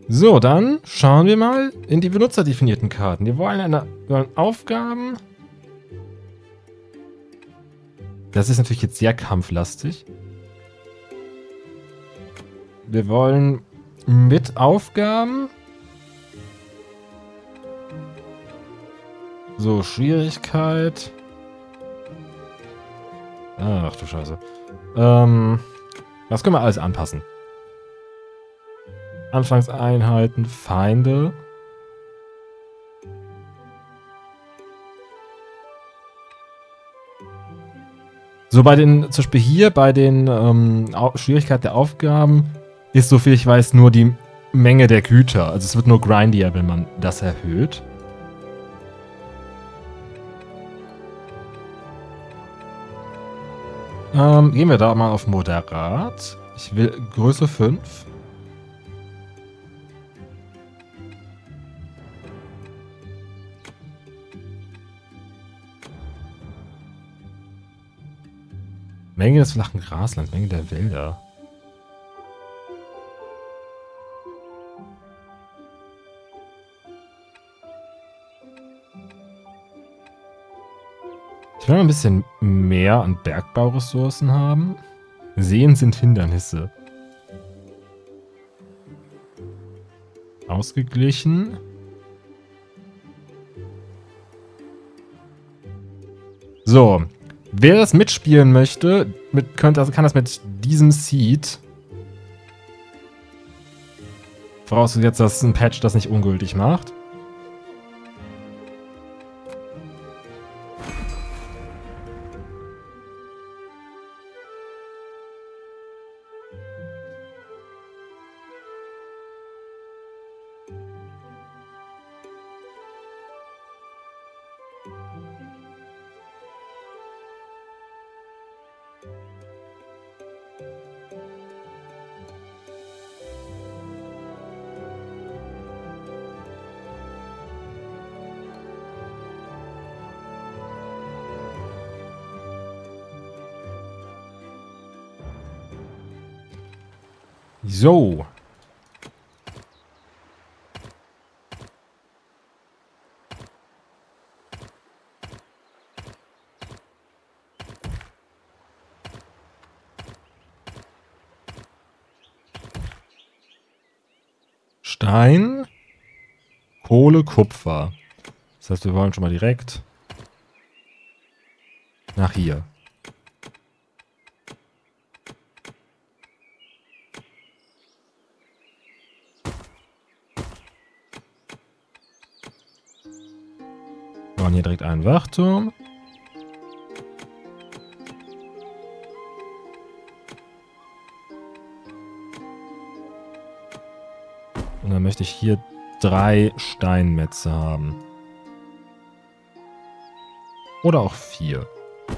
So, dann schauen wir mal in die benutzerdefinierten Karten. Wir wollen Aufgaben. Das ist natürlich jetzt sehr kampflastig. Wir wollen mit Aufgaben. So, Schwierigkeit. Ach du Scheiße. Das können wir alles anpassen. Anfangseinheiten, Feinde. So, zum Beispiel hier bei den Schwierigkeit der Aufgaben ist, soviel ich weiß, nur die Menge der Güter. Also es wird nur grindier, wenn man das erhöht. Gehen wir da mal auf Moderat. Ich will Größe 5. Menge des flachen Graslands, Menge der Wälder. Ich will mal ein bisschen mehr an Bergbauressourcen haben. Seen sind Hindernisse. Ausgeglichen. So. Wer das mitspielen möchte, kann das mit diesem Seed. Vorausgesetzt, dass ein Patch das nicht ungültig macht. So. Stein, Kohle, Kupfer. Das heißt, wir wollen schon mal direkt nach hier. Wir bauen hier direkt einen Wachturm. Und dann möchte ich hier 3 Steinmetze haben. Oder auch 4.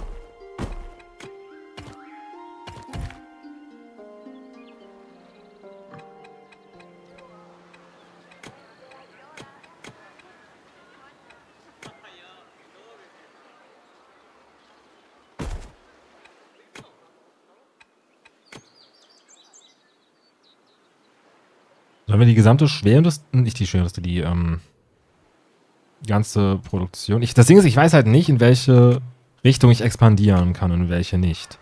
Sollen wir die gesamte Schwerindustrie, nicht die Schwerindustrie, die ganze Produktion. Das Ding ist, ich weiß halt nicht, in welche Richtung ich expandieren kann und in welche nicht.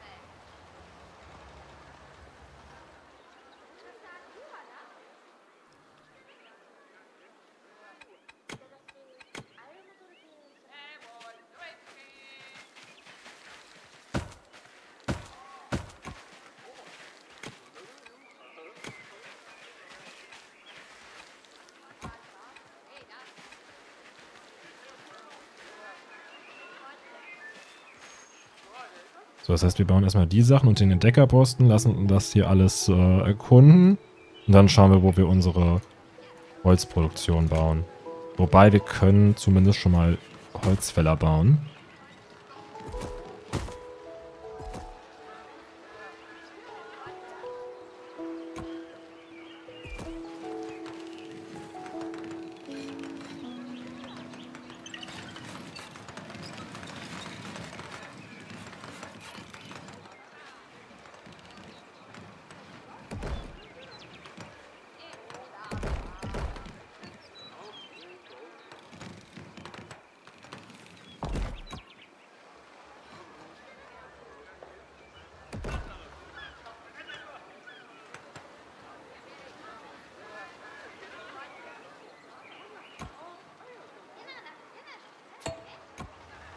So, das heißt, wir bauen erstmal die Sachen und den Entdeckerposten, lassen das hier alles erkunden. Und dann schauen wir, wo wir unsere Holzproduktion bauen. Wobei, wir können zumindest schon mal Holzfäller bauen.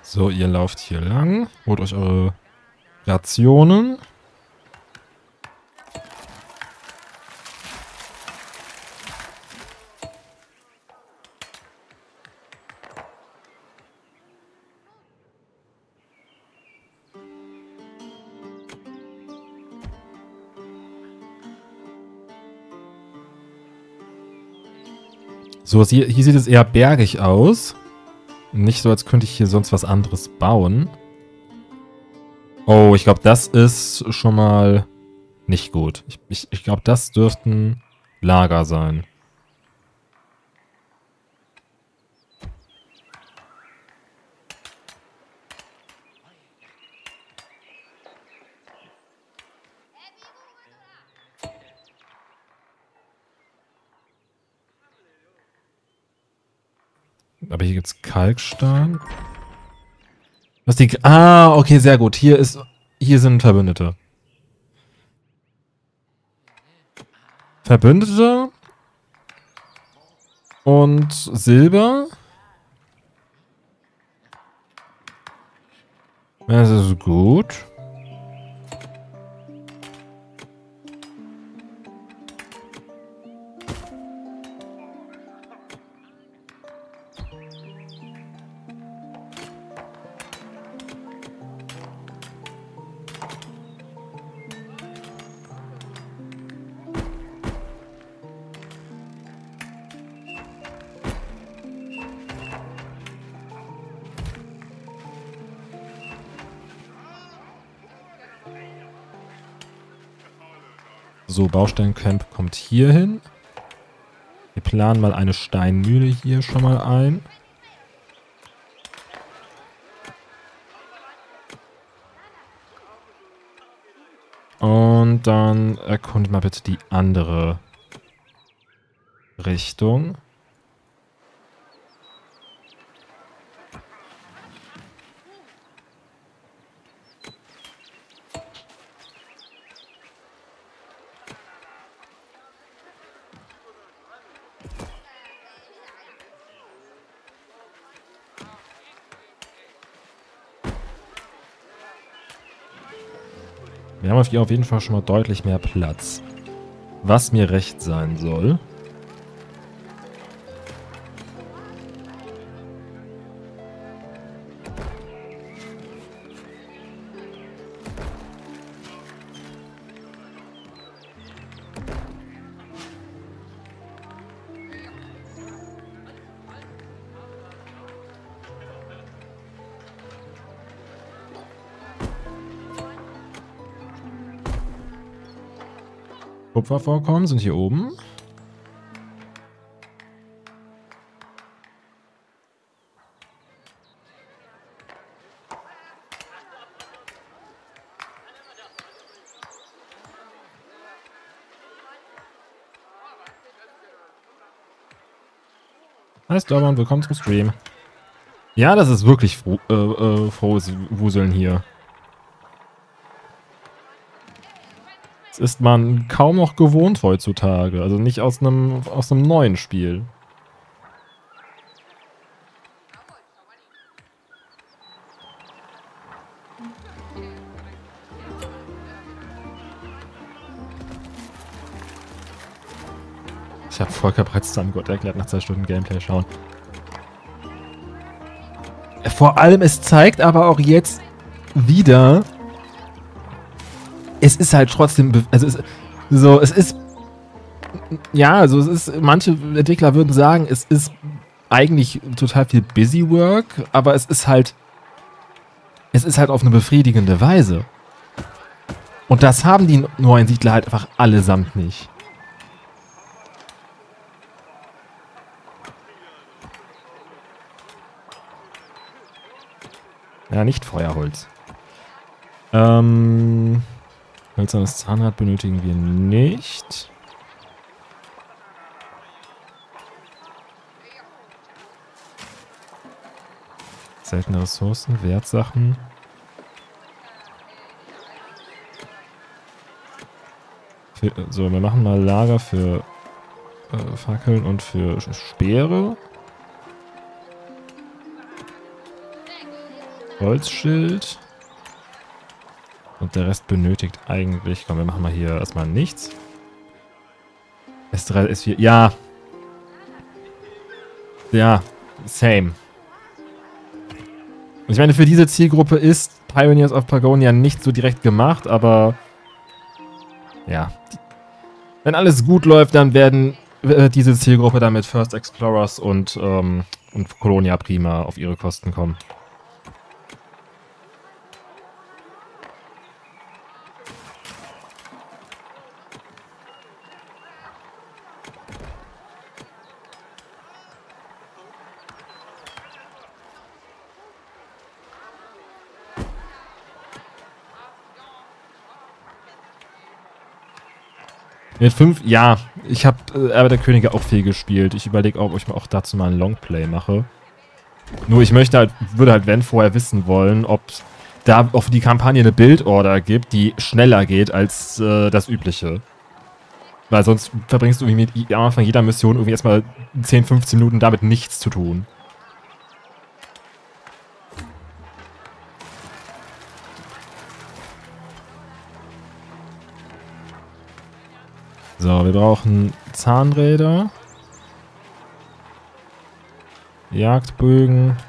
So, ihr lauft hier lang. Holt euch eure Rationen. So, hier sieht es eher bergig aus. Nicht so, als könnte ich hier sonst was anderes bauen. Oh, ich glaube, das ist schon mal nicht gut. Ich glaube, das dürften Lager sein. Aber hier gibt es Kalkstein. Was die... Ah, okay, sehr gut. Hier sind Verbündete. Verbündete. Und Silber. Das ist gut. So, Bausteincamp kommt hier hin. Wir planen mal eine Steinmühle hier schon mal ein. Und dann erkundet mal bitte die andere Richtung. Wir haben hier auf jeden Fall schon mal deutlich mehr Platz. Was mir recht sein soll. Kupfervorkommen sind hier oben. Hi Storm, willkommen zum Stream. Ja, das ist wirklich frohes Wuseln hier. Das ist man kaum noch gewohnt heutzutage. Also nicht aus einem neuen Spiel. Ich habe Volker bereits seinem Gott erklärt, nach 2 Stunden Gameplay schauen. Vor allem, es zeigt aber auch jetzt wieder... Es ist halt trotzdem, also es ist, ja, also es ist, manche Entwickler würden sagen, es ist eigentlich total viel Busy Work, aber es ist halt auf eine befriedigende Weise. Und das haben die neuen Siedler halt einfach allesamt nicht. Ja, nicht Feuerholz. Hölzernes Zahnrad benötigen wir nicht. Seltene Ressourcen, Wertsachen. So, wir machen mal Lager für Fackeln und für Speere. Holzschild. Und der Rest benötigt eigentlich... Komm, wir machen mal hier erstmal nichts. S3, S4... Ja. Ja, same. Und ich meine, für diese Zielgruppe ist Pioneers of Pagonia nicht so direkt gemacht, aber... Ja. Wenn alles gut läuft, dann werden diese Zielgruppe dann mit First Explorers und Colonia Prima auf ihre Kosten kommen. Mit 5, ja. Ich habe Erbe der Könige auch viel gespielt. Ich überlege auch, ob ich auch dazu mal ein Longplay mache. Nur ich würde halt, wenn, vorher wissen wollen, ob da auf die Kampagne eine Build-Order gibt, die schneller geht als das Übliche. Weil sonst verbringst du irgendwie am Anfang jeder Mission irgendwie erstmal 10, 15 Minuten damit nichts zu tun. So, wir brauchen Zahnräder. Jagdbögen.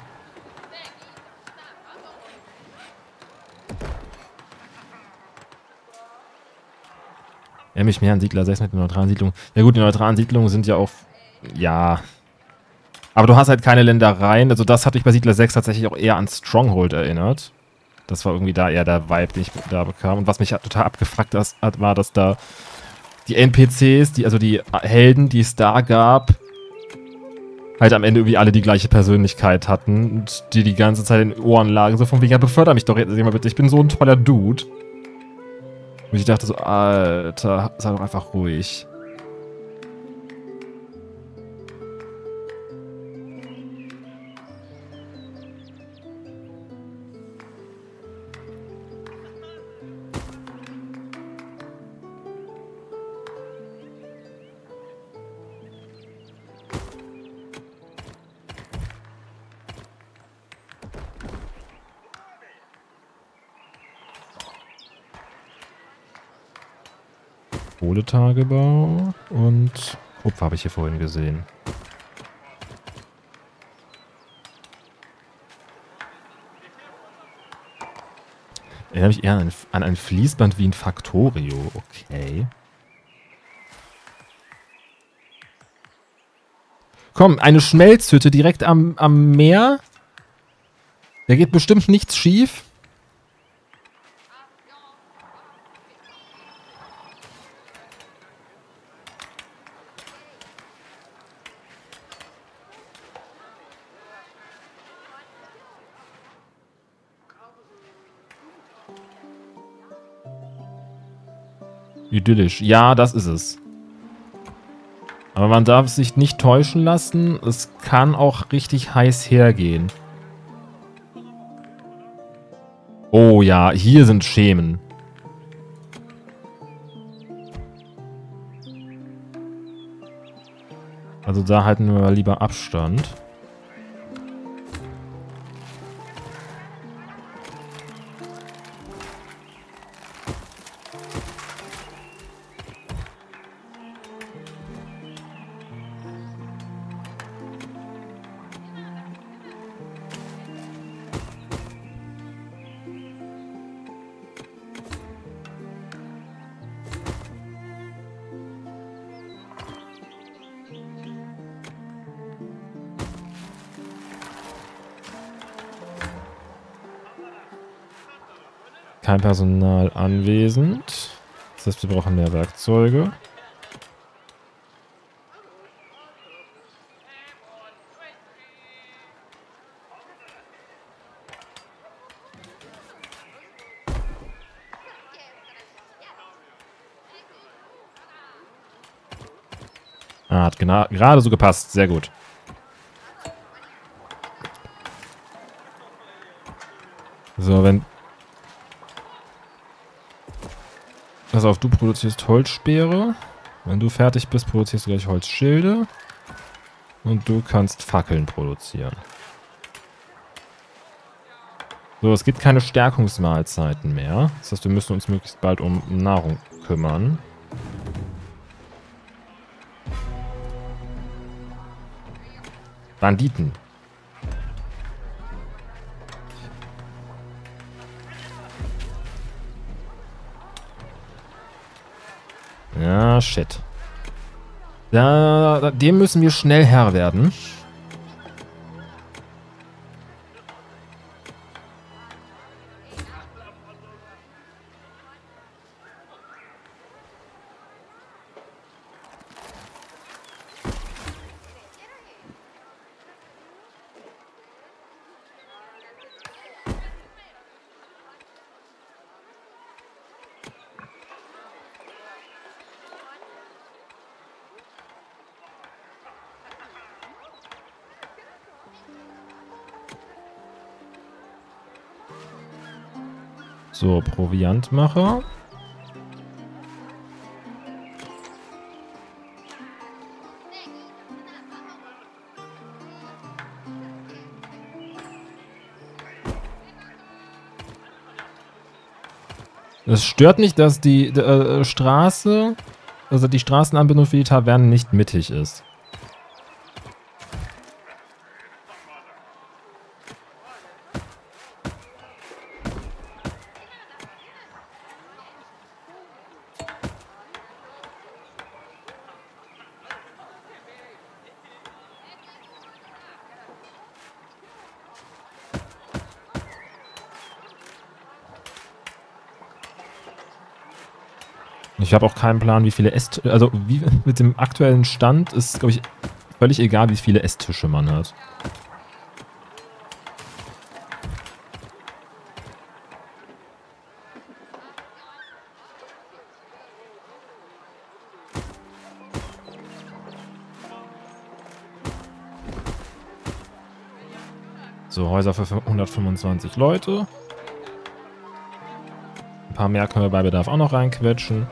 Erinnere mich mehr an Siedler 6 mit den neutralen Siedlungen. Ja gut, die neutralen Siedlungen sind ja auch... Ja. Aber du hast halt keine Ländereien. Also das hat mich bei Siedler 6 tatsächlich auch eher an Stronghold erinnert. Das war irgendwie da eher der Vibe, den ich da bekam. Und was mich total abgefuckt hat, war, dass da die NPCs, also die Helden, die es da gab, halt am Ende irgendwie alle die gleiche Persönlichkeit hatten und die ganze Zeit in den Ohren lagen. So von wegen, ja, beförder mich doch jetzt mal bitte. Ich bin so ein toller Dude. Und ich dachte so, Alter, sei doch einfach ruhig. Kohletagebau und Kupfer habe ich hier vorhin gesehen. Erinnere mich eher an ein Fließband wie ein Factorio. Okay. Komm, eine Schmelzhütte direkt am Meer. Da geht bestimmt nichts schief. Idyllisch. Ja, das ist es. Aber man darf sich nicht täuschen lassen. Es kann auch richtig heiß hergehen. Oh ja, hier sind Schemen. Also da halten wir lieber Abstand. Kein Personal anwesend. Das heißt, wir brauchen mehr Werkzeuge. Ah, hat gerade so gepasst. Sehr gut. So, wenn... Pass auf, du produzierst Holzspeere. Wenn du fertig bist, produzierst du gleich Holzschilde. Und du kannst Fackeln produzieren. So, es gibt keine Stärkungsmahlzeiten mehr. Das heißt, wir müssen uns möglichst bald um Nahrung kümmern. Banditen. Ja, shit. Dem müssen wir schnell Herr werden. So, Proviantmacher. Es stört nicht, dass die Straße, also die Straßenanbindung für die Taverne nicht mittig ist. Ich habe auch keinen Plan, wie viele Esstische, also wie mit dem aktuellen Stand ist, glaube ich, völlig egal, wie viele Esstische man hat. So, Häuser für 125 Leute. Ein paar mehr können wir bei Bedarf auch noch reinquetschen.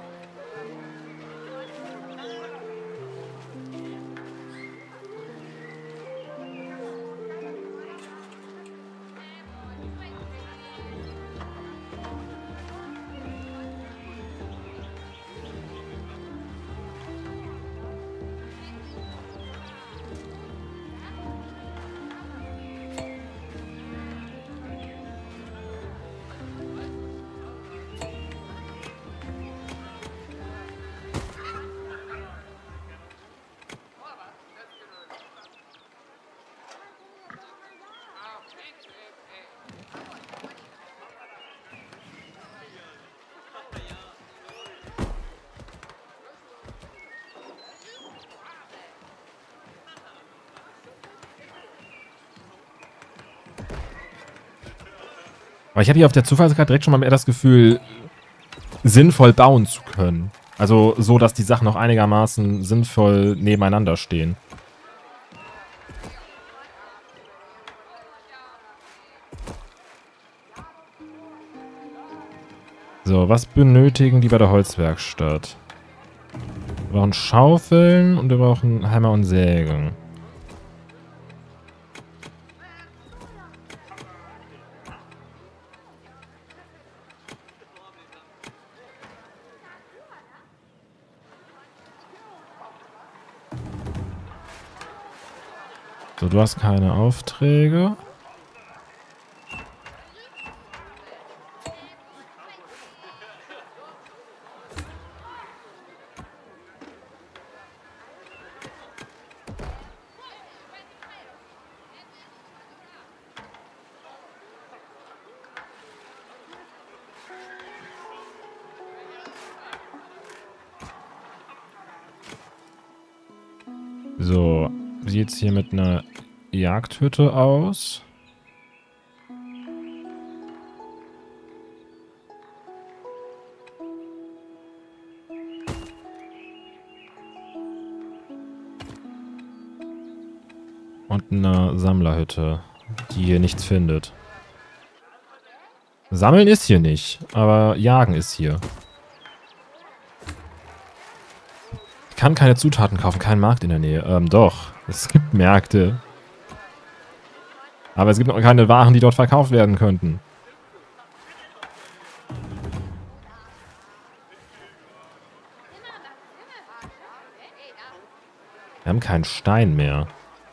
Aber ich habe hier auf der Zufallskarte direkt schon mal mehr das Gefühl, sinnvoll bauen zu können. Also so, dass die Sachen noch einigermaßen sinnvoll nebeneinander stehen. So, was benötigen die bei der Holzwerkstatt? Wir brauchen Schaufeln und wir brauchen Hammer und Sägen. So, du hast keine Aufträge. So, wie sieht es hier mit einer Jagdhütte aus? Und eine Sammlerhütte, die hier nichts findet. Sammeln ist hier nicht, aber Jagen ist hier. Ich kann keine Zutaten kaufen, keinen Markt in der Nähe. Doch, es gibt Märkte. Aber es gibt noch keine Waren, die dort verkauft werden könnten. Wir haben keinen Stein mehr.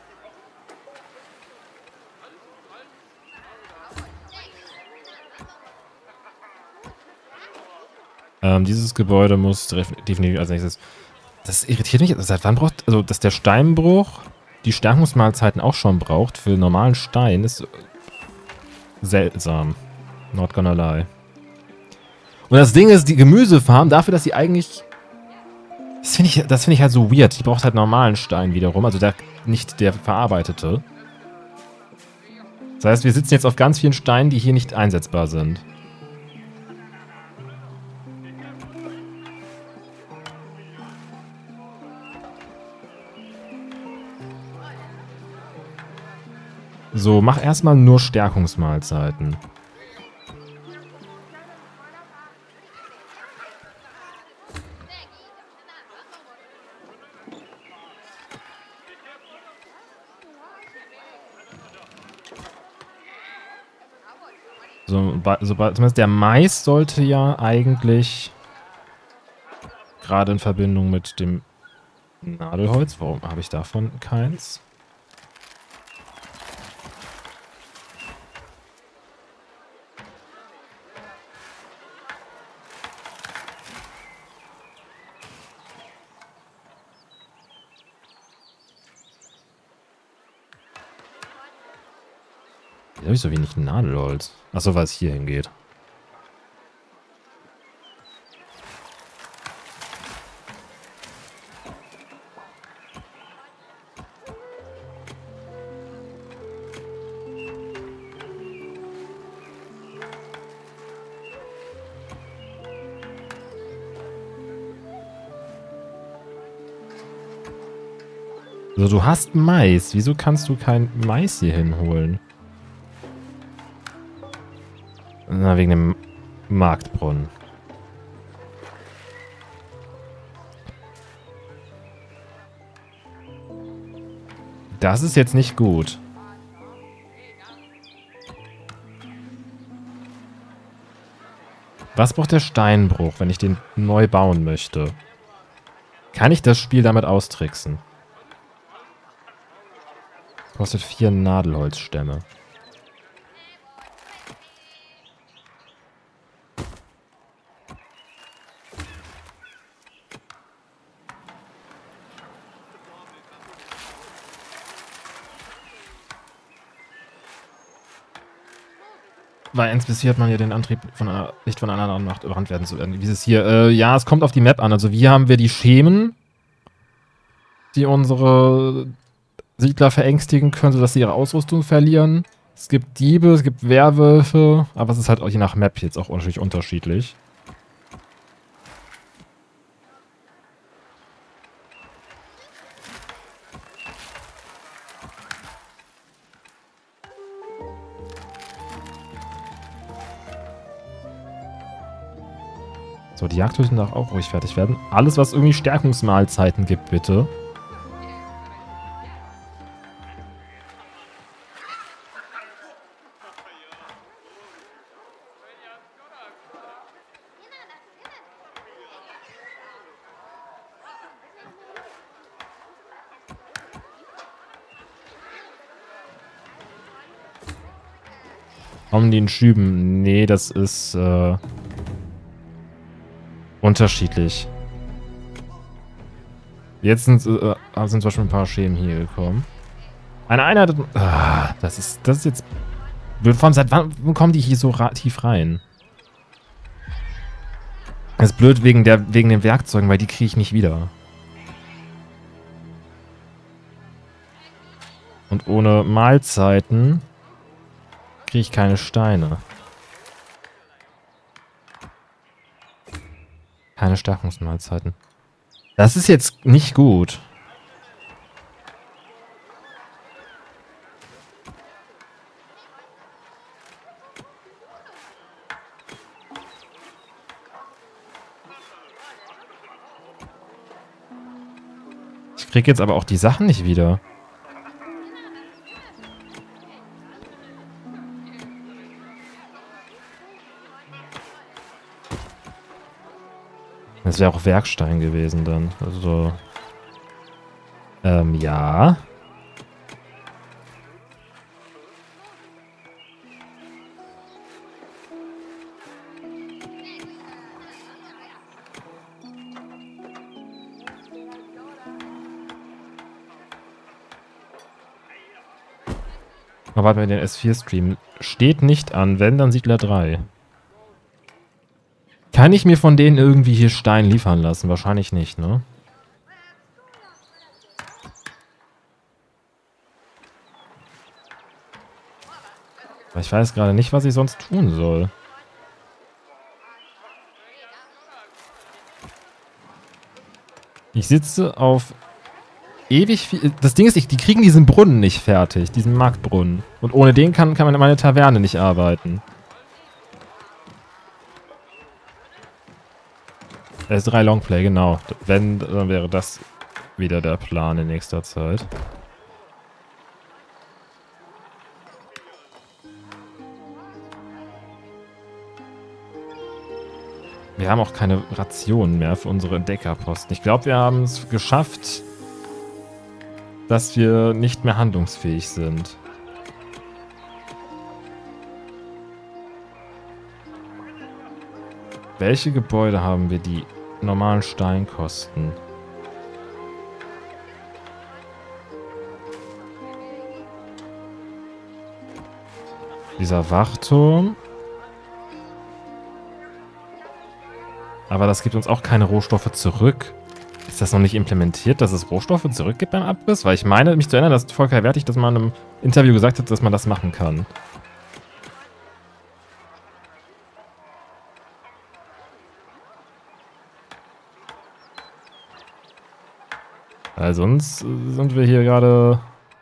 Dieses Gebäude muss definitiv als nächstes... Das irritiert mich. Seit wann braucht... Also, dass der Steinbruch die Stärkungsmahlzeiten auch schon braucht für normalen Stein, ist seltsam. Not gonna lie. Und das Ding ist, die Gemüsefarm, dafür, dass sie eigentlich... Das finde ich halt so weird. Die braucht halt normalen Stein wiederum. Also nicht der verarbeitete. Das heißt, wir sitzen jetzt auf ganz vielen Steinen, die hier nicht einsetzbar sind. So, mach erstmal nur Stärkungsmahlzeiten. Zumindest der Mais sollte ja eigentlich gerade in Verbindung mit dem Nadelholz. Warum habe ich davon keins? Wieso habe ich so wenig Nadelholz? Achso, weil es hier hingeht. Also du hast Mais. Wieso kannst du kein Mais hier hinholen? Na, wegen dem Marktbrunnen. Das ist jetzt nicht gut. Was braucht der Steinbruch, wenn ich den neu bauen möchte? Kann ich das Spiel damit austricksen? Kostet 4 Nadelholzstämme. Bei 1 bis 4 hat man ja den Antrieb von einer, nicht von einer anderen Macht überrannt werden zu werden. Dieses hier, ja, es kommt auf die Map an. Also hier haben wir die Schemen, die unsere Siedler verängstigen können, sodass sie ihre Ausrüstung verlieren. Es gibt Diebe, es gibt Werwölfe, aber es ist halt auch je nach Map jetzt auch natürlich unterschiedlich. So, die Jagdhütten darf auch ruhig fertig werden. Alles, was irgendwie Stärkungsmahlzeiten gibt, bitte. Um den Schüben. Nee, das ist unterschiedlich. Jetzt sind zum Beispiel ein paar Schemen hier gekommen. Eine Einheit... das ist jetzt... Vor allem, seit wann kommen die hier so tief rein? Das ist blöd wegen den Werkzeugen, weil die kriege ich nicht wieder. Und ohne Mahlzeiten kriege ich keine Steine. Keine Stärkungsmahlzeiten. Das ist jetzt nicht gut. Ich kriege jetzt aber auch die Sachen nicht wieder. Das wäre auch Werkstein gewesen dann. Also Ja. Aber warten wir, den S4-Stream steht nicht an, wenn, dann Siedler 3. Kann ich mir von denen irgendwie hier Stein liefern lassen? Wahrscheinlich nicht, ne? Aber ich weiß gerade nicht, was ich sonst tun soll. Ich sitze auf ewig viel... Das Ding ist, die kriegen diesen Brunnen nicht fertig, diesen Marktbrunnen. Und ohne den kann meine Taverne nicht arbeiten. S3 Longplay, genau. Wenn, dann wäre das wieder der Plan in nächster Zeit. Wir haben auch keine Rationen mehr für unsere Entdeckerposten. Ich glaube, wir haben es geschafft, dass wir nicht mehr handlungsfähig sind. Welche Gebäude haben wir, die normalen Stein kosten? Dieser Wachturm. Aber das gibt uns auch keine Rohstoffe zurück. Ist das noch nicht implementiert, dass es Rohstoffe zurückgibt beim Abriss? Weil ich meine, mich zu erinnern, dass Volker Wertig das mal in einem Interview gesagt hat, dass man das machen kann. Weil sonst sind wir hier gerade...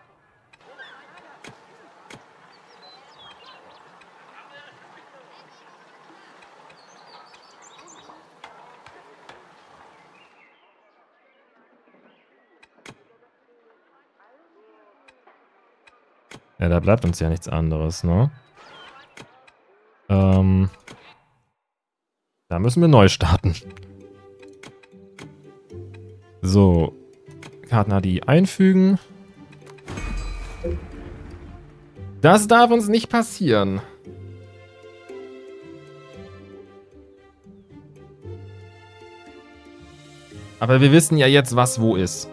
Ja, da bleibt uns ja nichts anderes, ne? Da müssen wir neu starten. So. Karten-ID einfügen. Das darf uns nicht passieren. Aber wir wissen ja jetzt, was wo ist.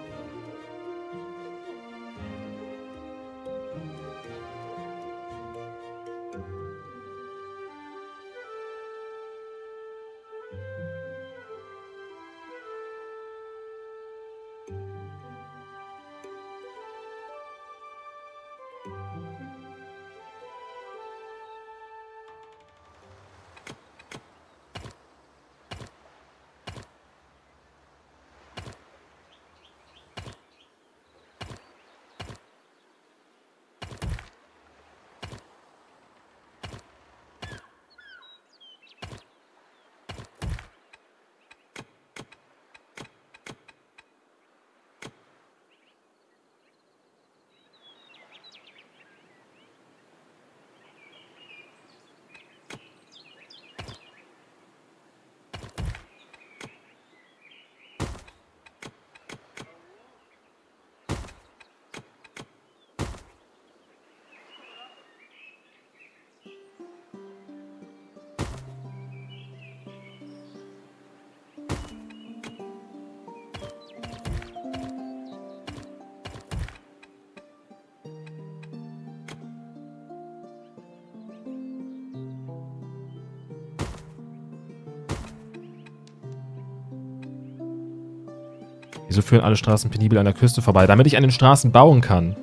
Wieso führen alle Straßen penibel an der Küste vorbei? Damit ich an den Straßen bauen kann.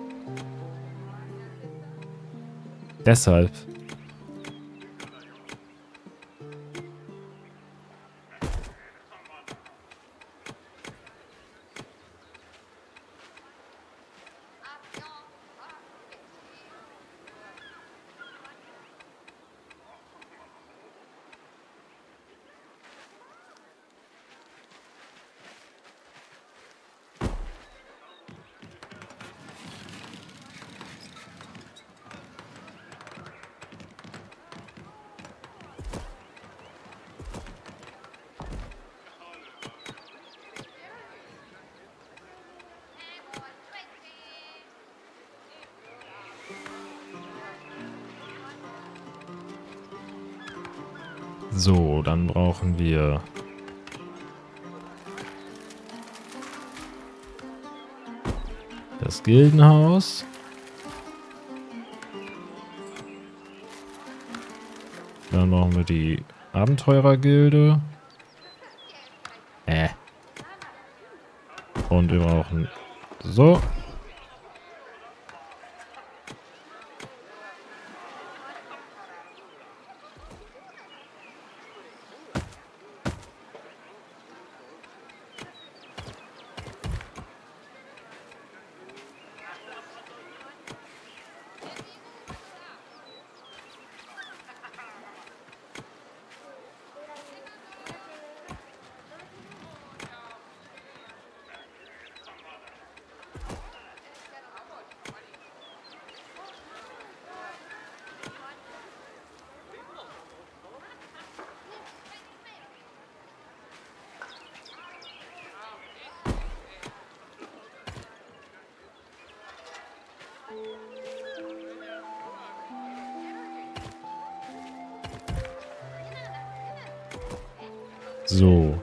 Deshalb. So, dann brauchen wir das Gildenhaus. Dann brauchen wir die Abenteurergilde. Und wir brauchen so. So.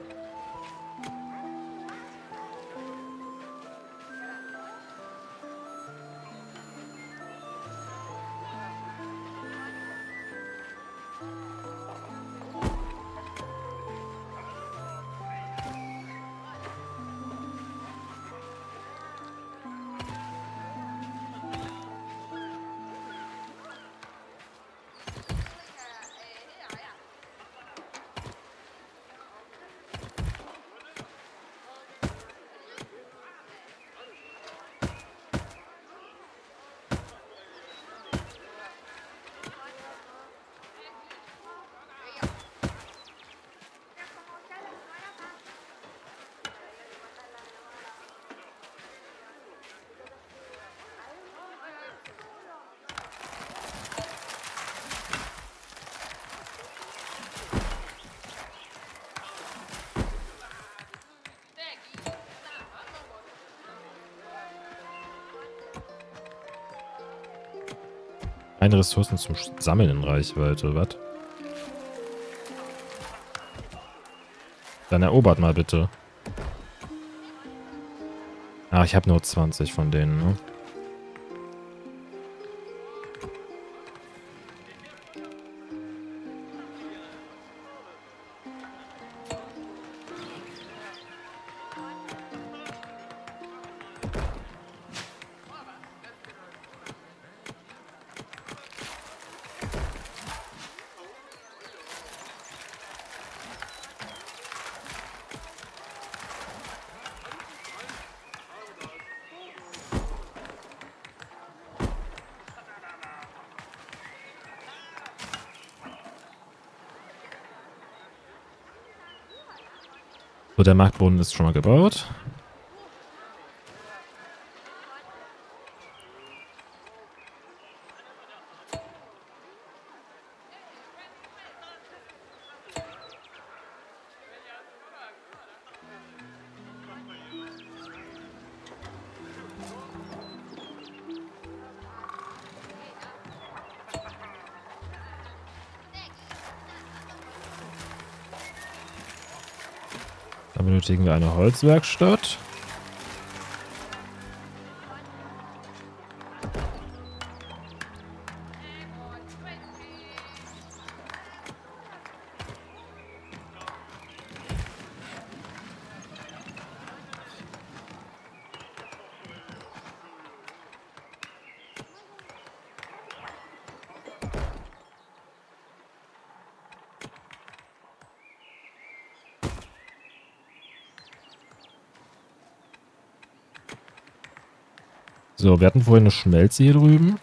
Eine Ressourcen zum Sammeln in Reichweite, was? Dann erobert mal bitte. Ah, ich habe nur 20 von denen, ne? So, der Marktboden ist schon mal gebaut. Dann benötigen wir eine Holzwerkstatt. So, wir hatten vorhin eine Schmelze hier drüben.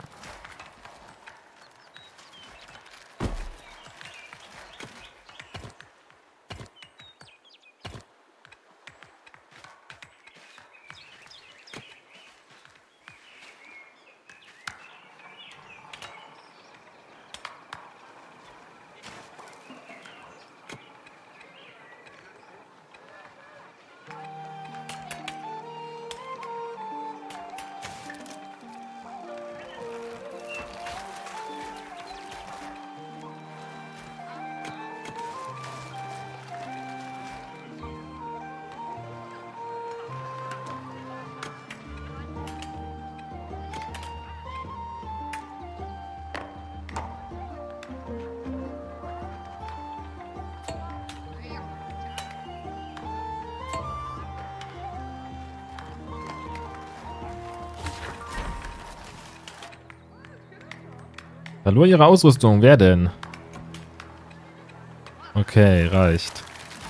Verlor ihre Ausrüstung. Wer denn? Okay, reicht.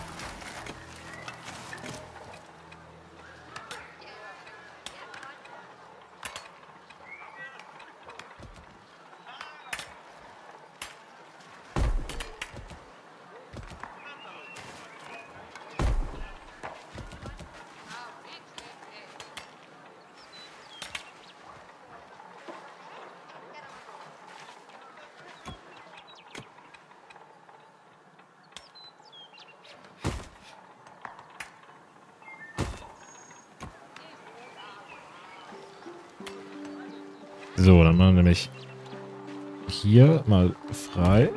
So, dann machen wir nämlich hier mal frei.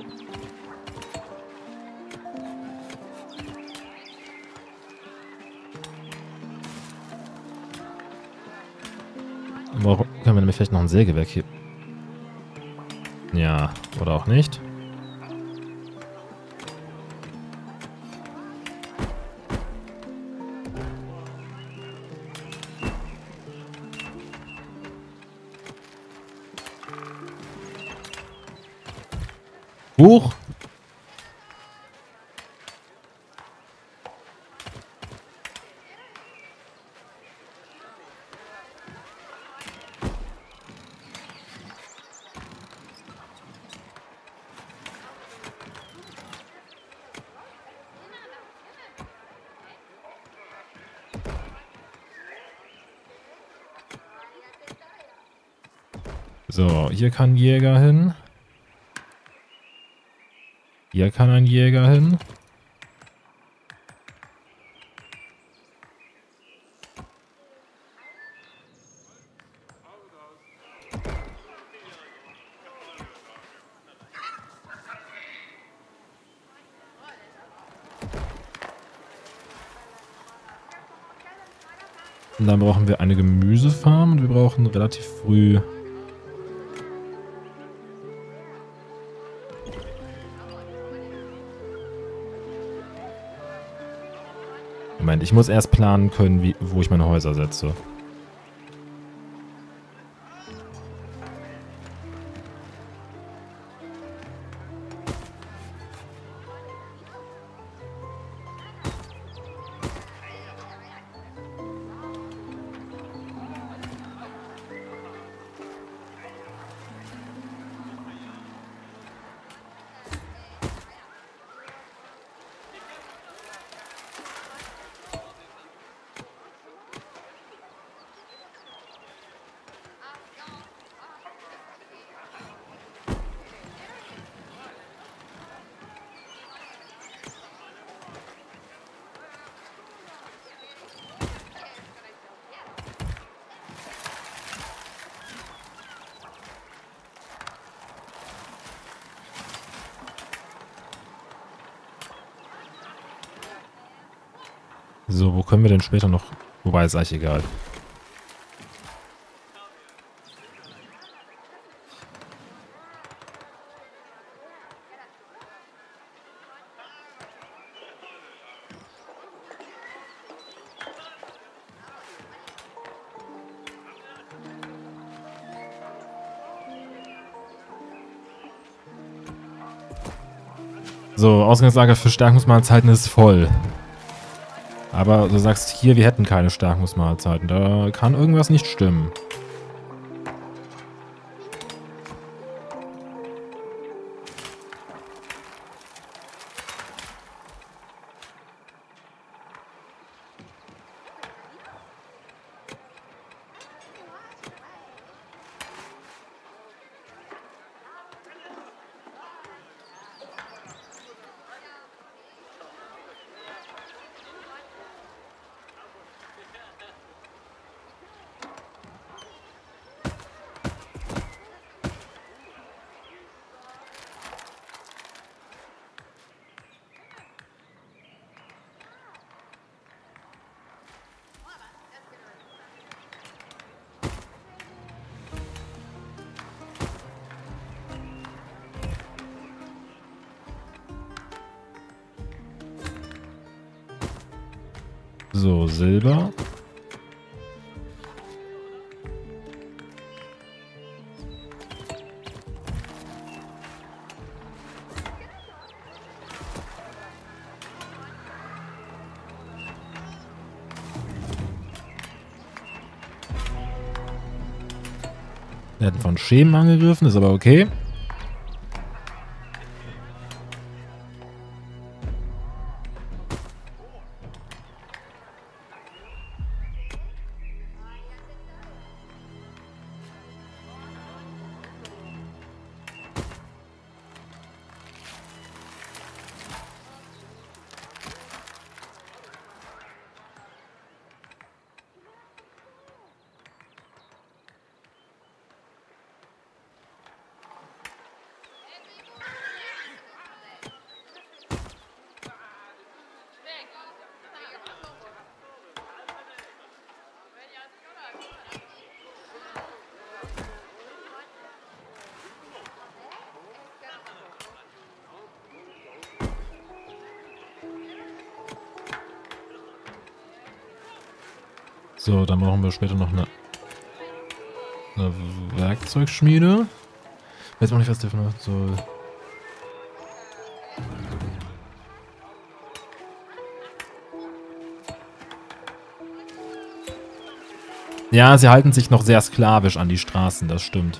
Warum können wir nämlich vielleicht noch ein Sägewerk hier? Ja, oder auch nicht. Huch! So, hier kann ein Jäger hin. Hier kann ein Jäger hin. Und dann brauchen wir eine Gemüsefarm und wir brauchen relativ früh... Moment, ich muss erst planen können, wo ich meine Häuser setze. So, wo können wir denn später noch... Wobei, ist eigentlich egal. So, Ausgangslager für Stärkungsmahlzeiten ist voll. Aber du sagst hier, wir hätten keine Stärkungsmahlzeiten. Da kann irgendwas nicht stimmen. So, Silber. Wir werden von Schemen angegriffen, ist aber okay. So, dann brauchen wir später noch eine Werkzeugschmiede. Weiß auch nicht, was der von soll. Ja, sie halten sich noch sehr sklavisch an die Straßen, das stimmt.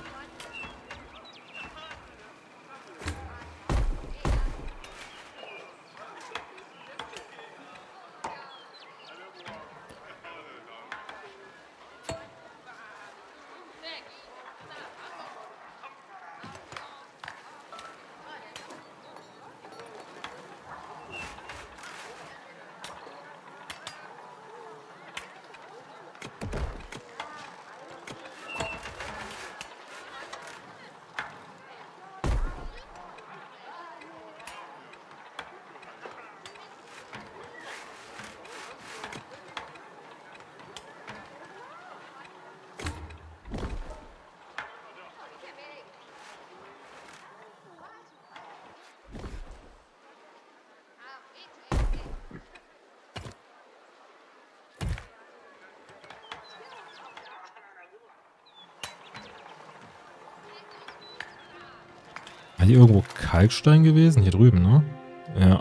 War hier irgendwo Kalkstein gewesen? Hier drüben, ne? Ja.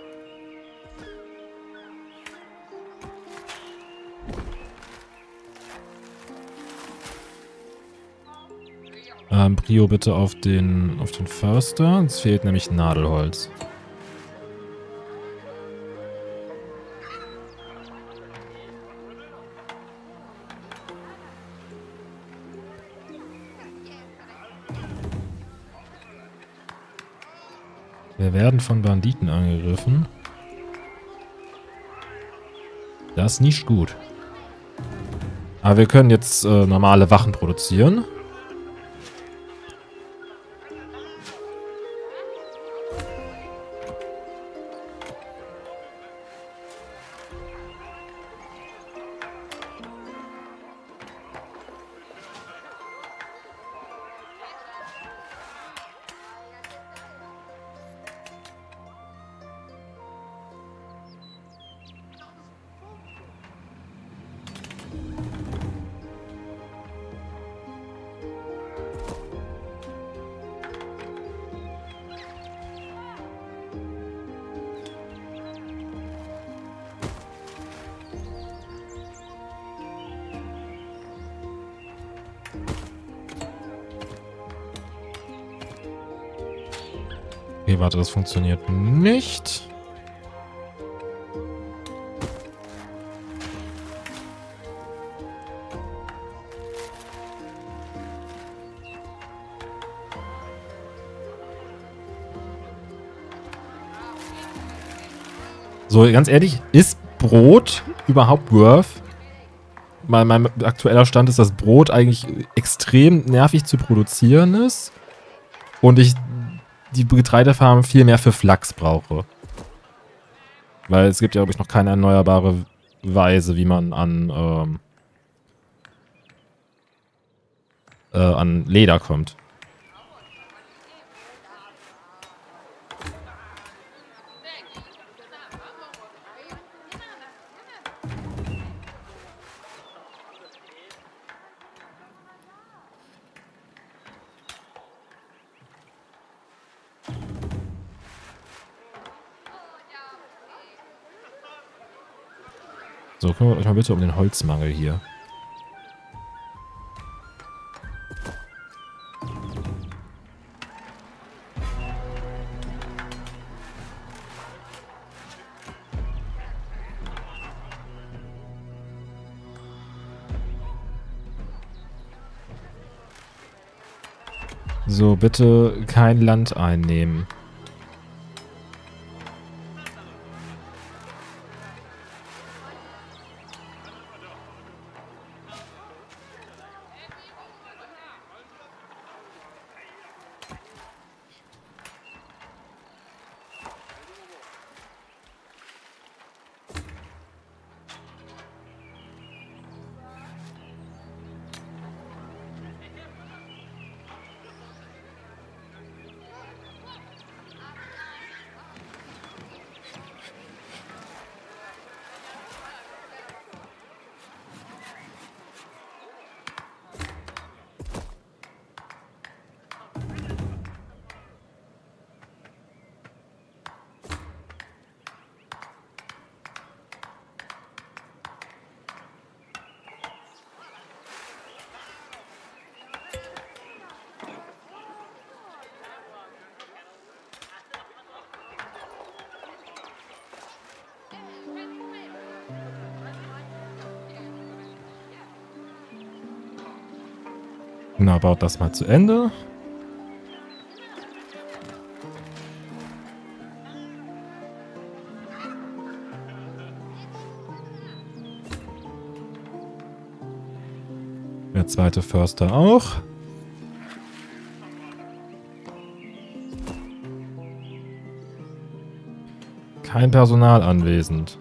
Prio bitte auf den Förster. Es fehlt nämlich Nadelholz. Wir werden von Banditen angegriffen. Das ist nicht gut. Aber wir können jetzt normale Wachen produzieren. Okay, warte, das funktioniert nicht. So, ganz ehrlich, ist Brot überhaupt worth? Mein aktueller Stand ist, dass Brot eigentlich extrem nervig zu produzieren ist. Und ich die Getreidefarm viel mehr für Flachs brauche. Weil es gibt ja, glaube ich, noch keine erneuerbare Weise, wie man an Leder kommt. So, kümmert euch mal bitte um den Holzmangel hier. So, bitte kein Land einnehmen. Na, baut das mal zu Ende. Der zweite Förster auch. Kein Personal anwesend.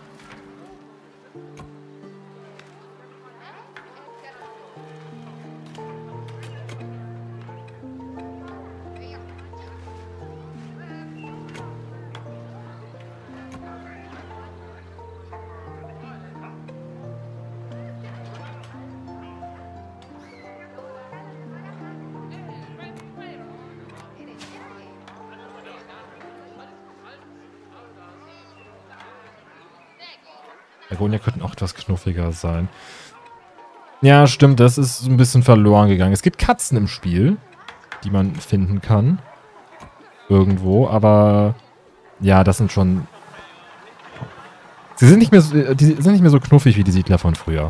Dragonia könnten auch etwas knuffiger sein. Ja, stimmt, das ist ein bisschen verloren gegangen. Es gibt Katzen im Spiel, die man finden kann. Irgendwo, aber ja, das sind schon... Sie sind nicht mehr so, die sind nicht mehr so knuffig wie die Siedler von früher.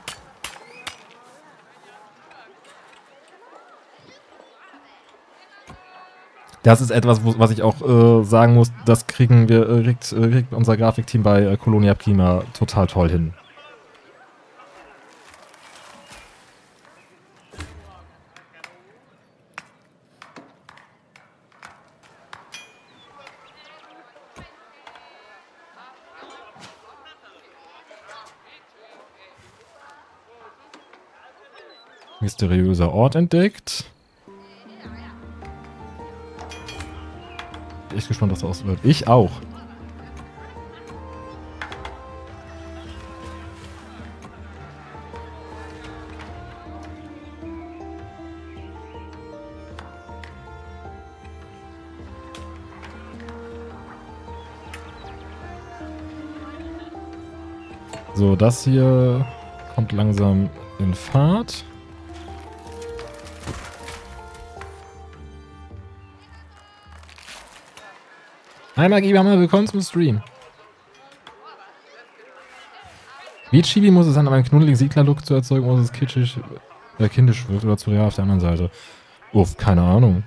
Das ist etwas, was ich auch sagen muss, das kriegt unser Grafikteam bei Colonia Prima total toll hin. Mysteriöser Ort entdeckt. Echt gespannt, was das wird. Ich auch. So, das hier kommt langsam in Fahrt. Hi Maggie, willkommen zum Stream. Wie chibi muss es sein, um einen knuddeligen Siedler-Look zu erzeugen, ohne dass es kindisch wird oder zu real auf der anderen Seite? Uff, keine Ahnung.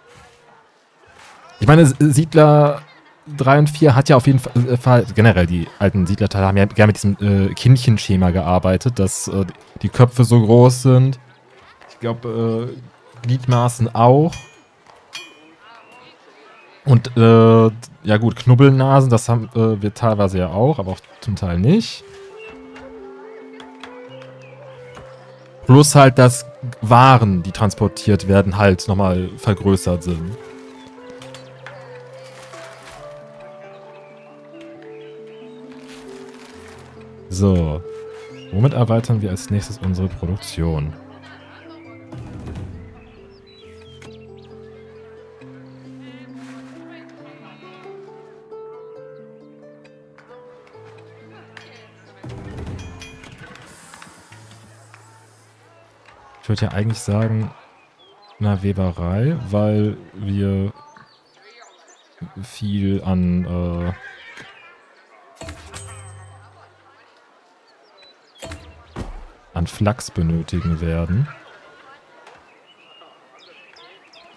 Ich meine, Siedler 3 und 4 hat ja auf jeden Fall, generell die alten Siedlerteile haben ja gerne mit diesem Kindchenschema gearbeitet, dass die Köpfe so groß sind. Ich glaube, Gliedmaßen auch. Und, ja gut, Knubbelnasen, das haben wir teilweise ja auch, aber auch zum Teil nicht. Plus halt, dass Waren, die transportiert werden, halt nochmal vergrößert sind. So. Womit erweitern wir als nächstes unsere Produktion? Ich würde ja eigentlich sagen, na, Weberei, weil wir viel an Flachs benötigen werden.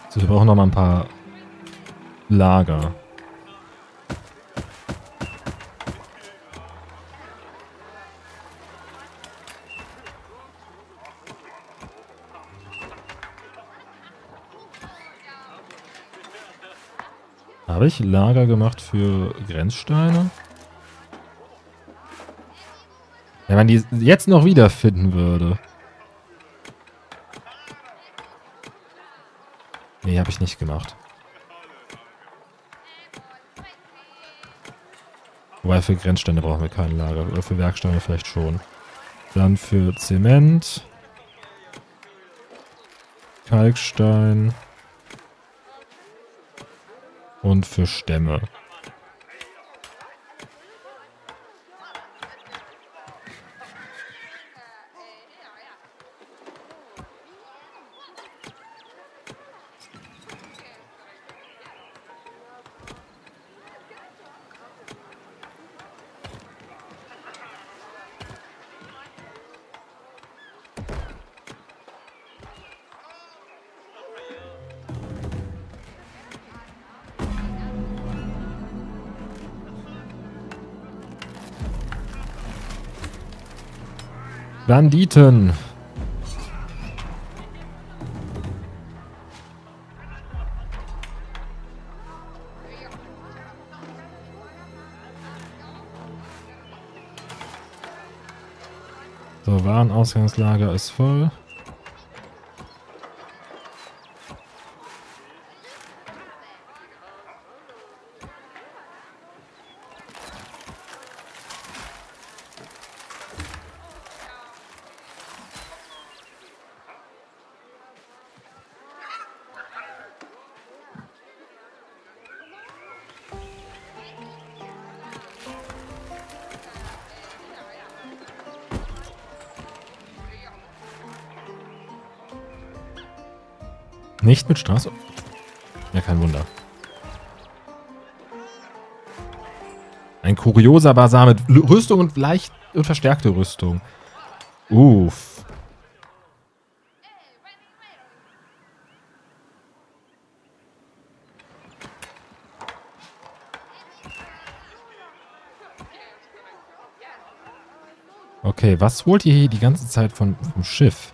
So, wir brauchen noch mal ein paar Lager. Habe ich Lager gemacht für Grenzsteine? Wenn man die jetzt noch wiederfinden würde. Nee, habe ich nicht gemacht. Wobei für Grenzsteine brauchen wir kein Lager. Oder für Werksteine vielleicht schon. Dann für Zement. Kalkstein. Und für Stämme. Banditen. So, Warenausgangslager ist voll. Nicht mit Straße? Ja, kein Wunder. Ein kurioser Basar mit Rüstung und leicht und verstärkte Rüstung. Uff. Okay, was holt ihr hier die ganze Zeit vom Schiff?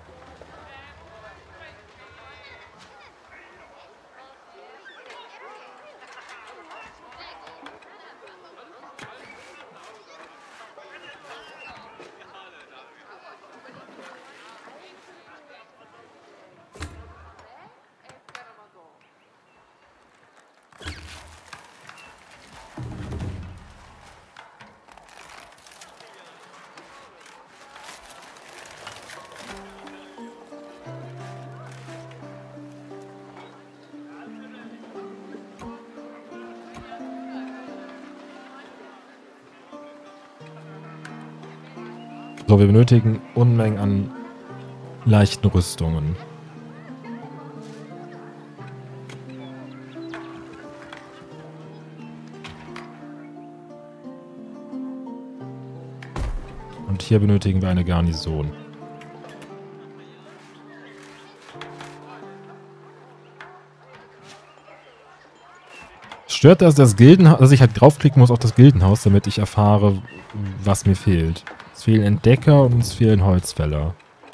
So, wir benötigen Unmengen an leichten Rüstungen. Und hier benötigen wir eine Garnison. Stört das Gildenhaus, dass ich halt draufklicken muss auf das Gildenhaus, damit ich erfahre, was mir fehlt. Es fehlen Entdecker und es fehlen Holzfäller.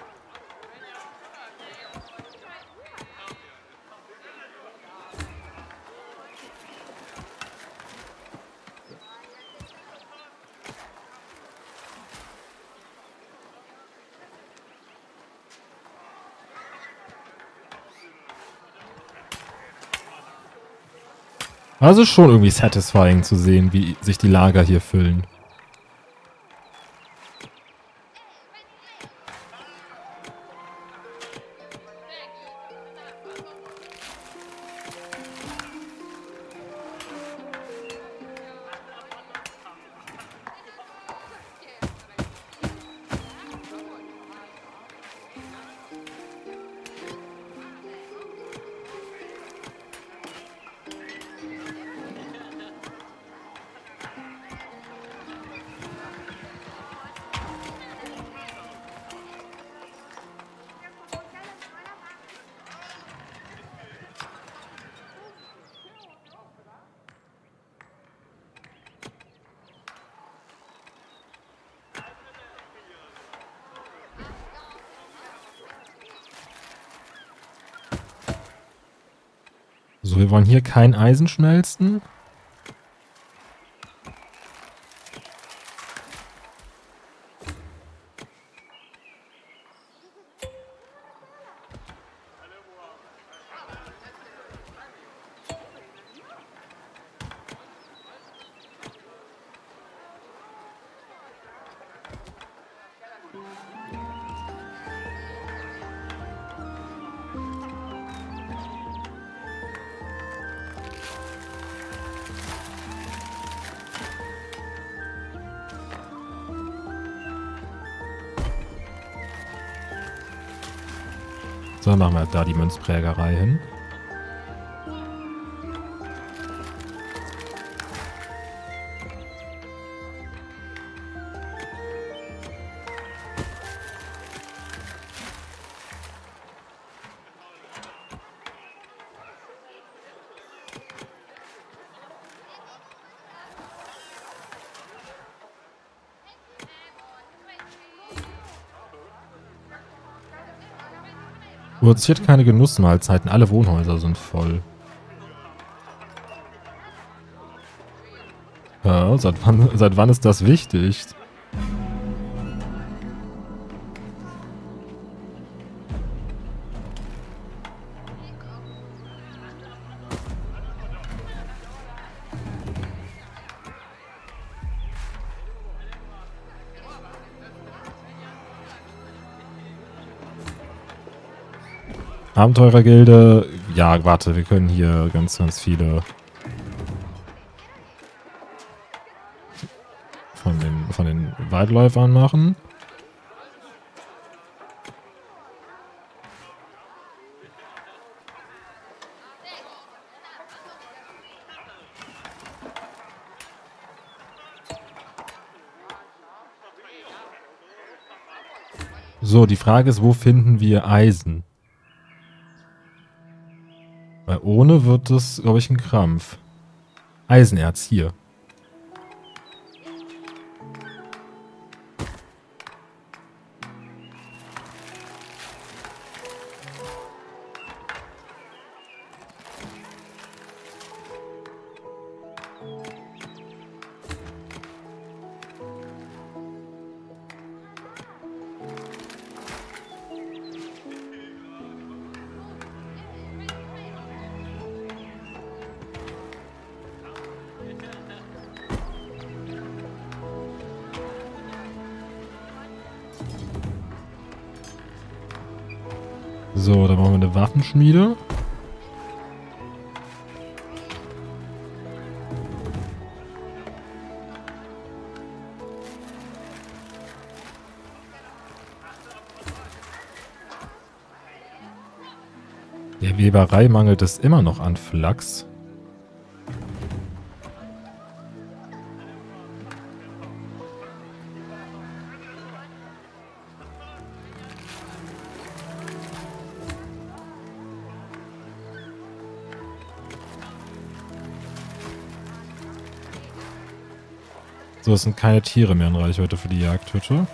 Also schon irgendwie satisfying zu sehen, wie sich die Lager hier füllen. So, wir wollen hier kein Eisen schmelzen. So, dann machen wir da die Münzprägerei hin. Produziert keine Genussmahlzeiten, alle Wohnhäuser sind voll. Ja, seit wann ist das wichtig? Abenteurergilde. Ja, warte, wir können hier ganz viele von den Waldläufern machen. So, die Frage ist, wo finden wir Eisen? Weil ohne wird das, glaube ich, ein Krampf. Eisenerz hier. So, da brauchen wir eine Waffenschmiede. Der Weberei mangelt es immer noch an Flachs. So, es sind keine Tiere mehr in Reichweite für die Jagdhütte.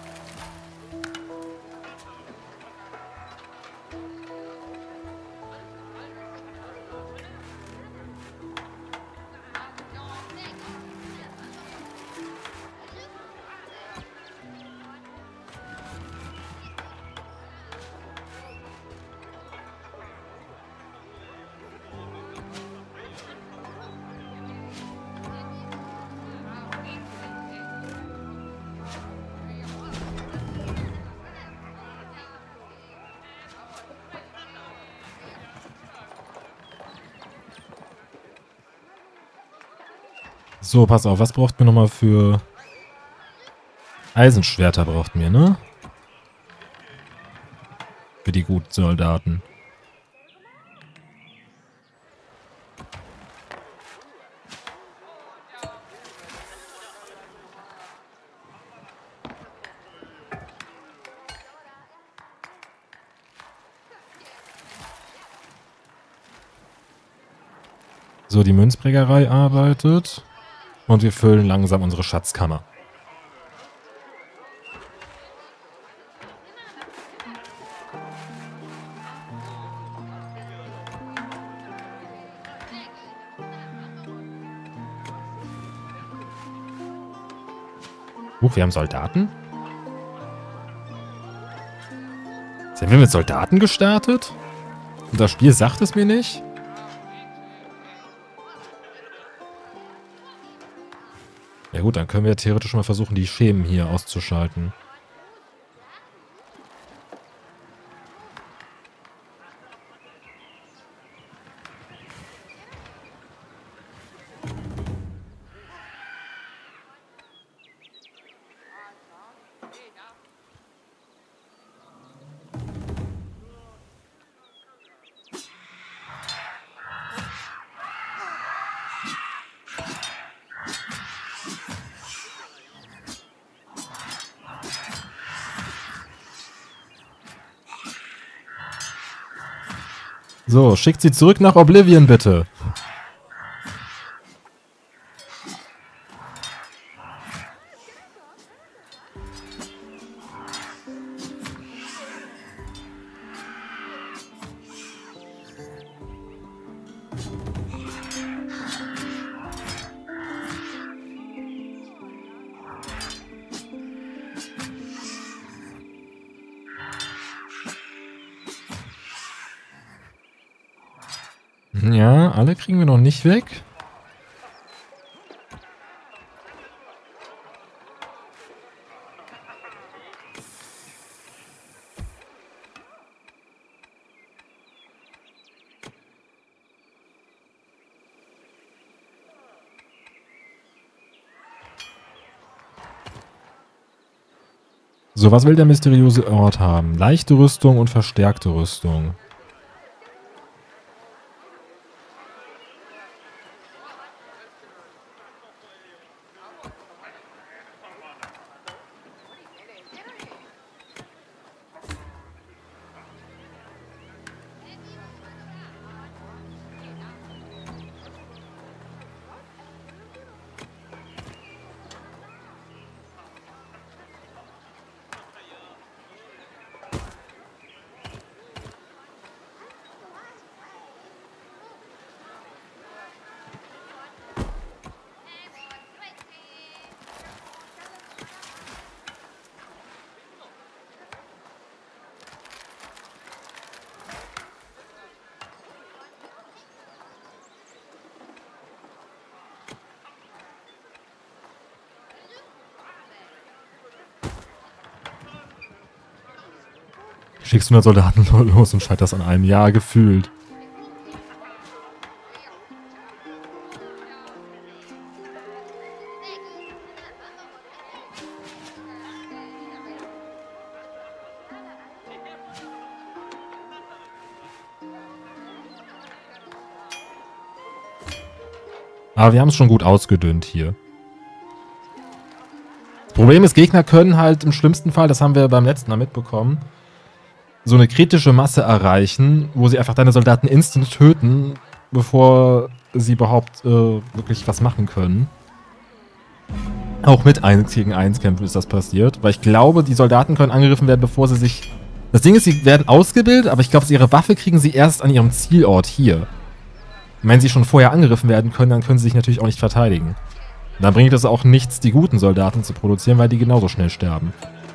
So, pass auf, was braucht mir nochmal für... Eisenschwerter braucht mir, ne? Für die guten Soldaten. So, die Münzprägerei arbeitet. Und wir füllen langsam unsere Schatzkammer. Wir haben Soldaten? Sind wir mit Soldaten gestartet? Und das Spiel sagt es mir nicht? Ja gut, dann können wir theoretisch mal versuchen, die Schemen hier auszuschalten. So, schickt sie zurück nach Oblivion, bitte. Ja, alle kriegen wir noch nicht weg. So, was will der mysteriöse Ort haben? Leichte Rüstung und verstärkte Rüstung. Schickst 100 Soldaten los und scheitert das an einem Jahr gefühlt. Aber wir haben es schon gut ausgedünnt hier. Das Problem ist, Gegner können halt im schlimmsten Fall, das haben wir beim letzten Mal mitbekommen, so eine kritische Masse erreichen, wo sie einfach deine Soldaten instant töten, bevor sie überhaupt wirklich was machen können. Auch mit 1 gegen 1 Kämpfen ist das passiert, weil ich glaube, die Soldaten können angegriffen werden, bevor sie sich... Das Ding ist, sie werden ausgebildet, aber ich glaube, ihre Waffe kriegen sie erst an ihrem Zielort hier. Und wenn sie schon vorher angegriffen werden können, dann können sie sich natürlich auch nicht verteidigen. Und dann bringt es auch nichts, die guten Soldaten zu produzieren, weil die genauso schnell sterben.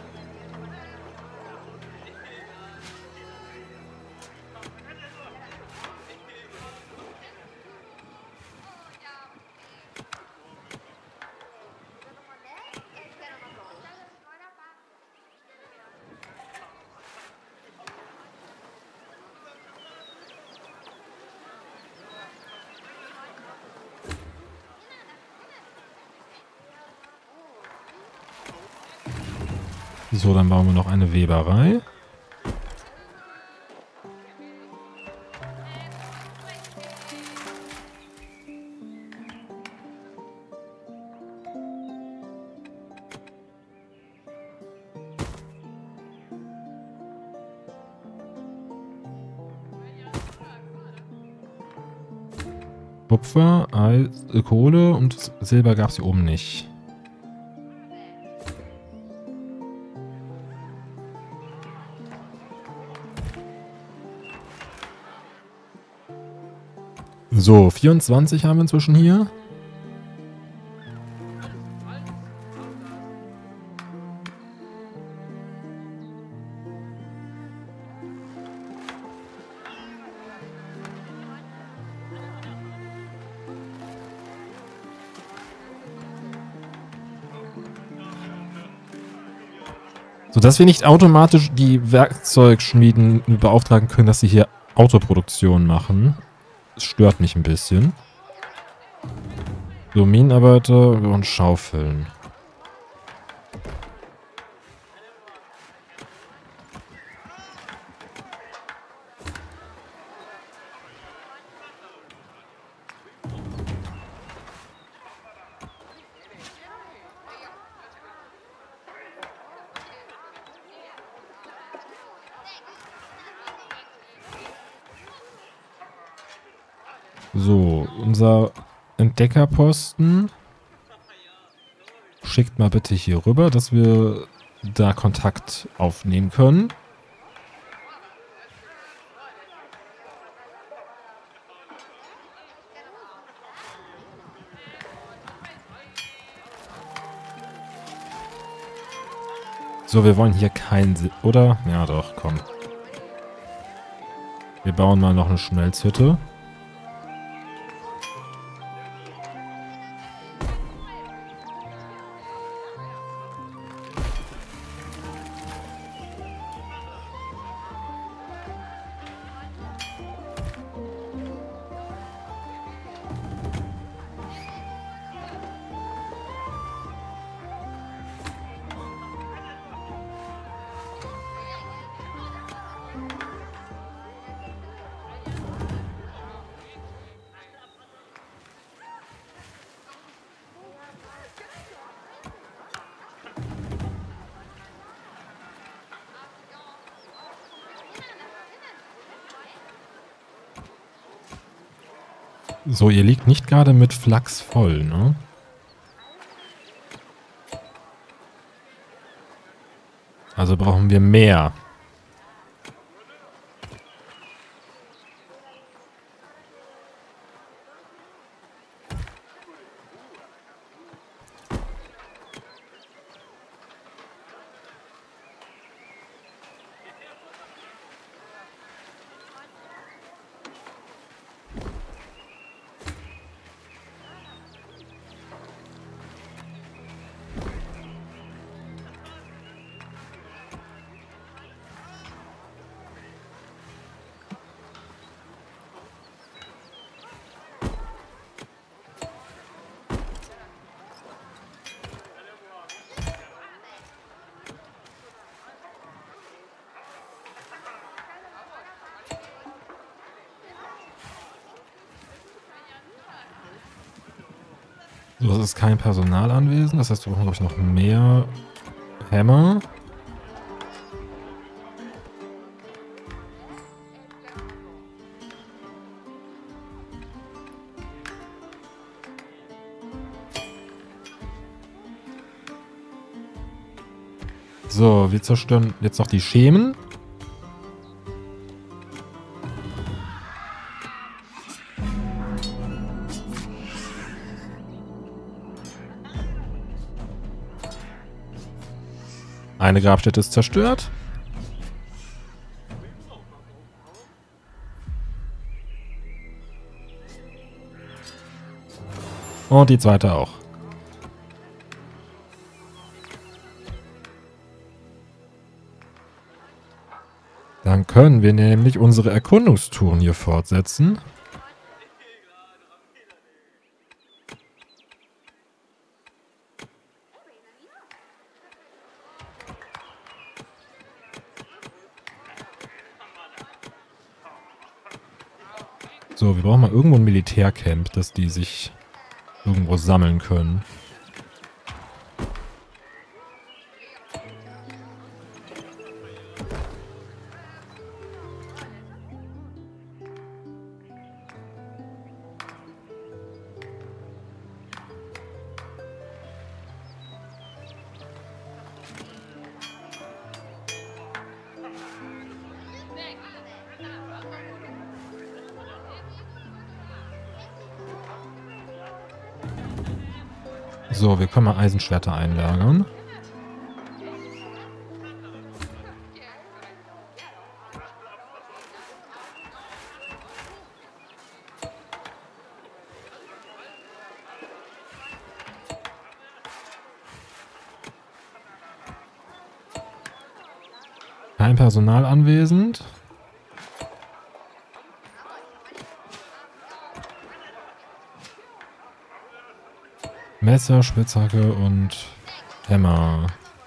So, dann bauen wir noch eine Weberei. Kupfer, Eis, Kohle und Silber gab es hier oben nicht. So, 24 haben wir inzwischen hier. Sodass wir nicht automatisch die Werkzeugschmieden beauftragen können, dass sie hier Autoproduktion machen. Das stört mich ein bisschen. So, Minenarbeiter und Schaufeln. So, unser Entdeckerposten. Schickt mal bitte hier rüber, dass wir da Kontakt aufnehmen können. So, wir wollen hier keinen... Oder? Ja doch, komm. Wir bauen mal noch eine Schmelzhütte. So, ihr liegt nicht gerade mit Flachs voll, ne? Also brauchen wir mehr. So, es ist kein Personal anwesend. Das heißt, wir brauchen, glaube ich, noch mehr Hämmer. So, wir zerstören jetzt noch die Schemen. Eine Grabstätte ist zerstört. Und die zweite auch. Dann können wir nämlich unsere Erkundungstouren hier fortsetzen. So, wir brauchen mal irgendwo ein Militärcamp, dass die sich irgendwo sammeln können. So, wir können mal Eisenschwerter einlagern. Kein Personal anwesend. Messer, Spitzhacke und Hämmer.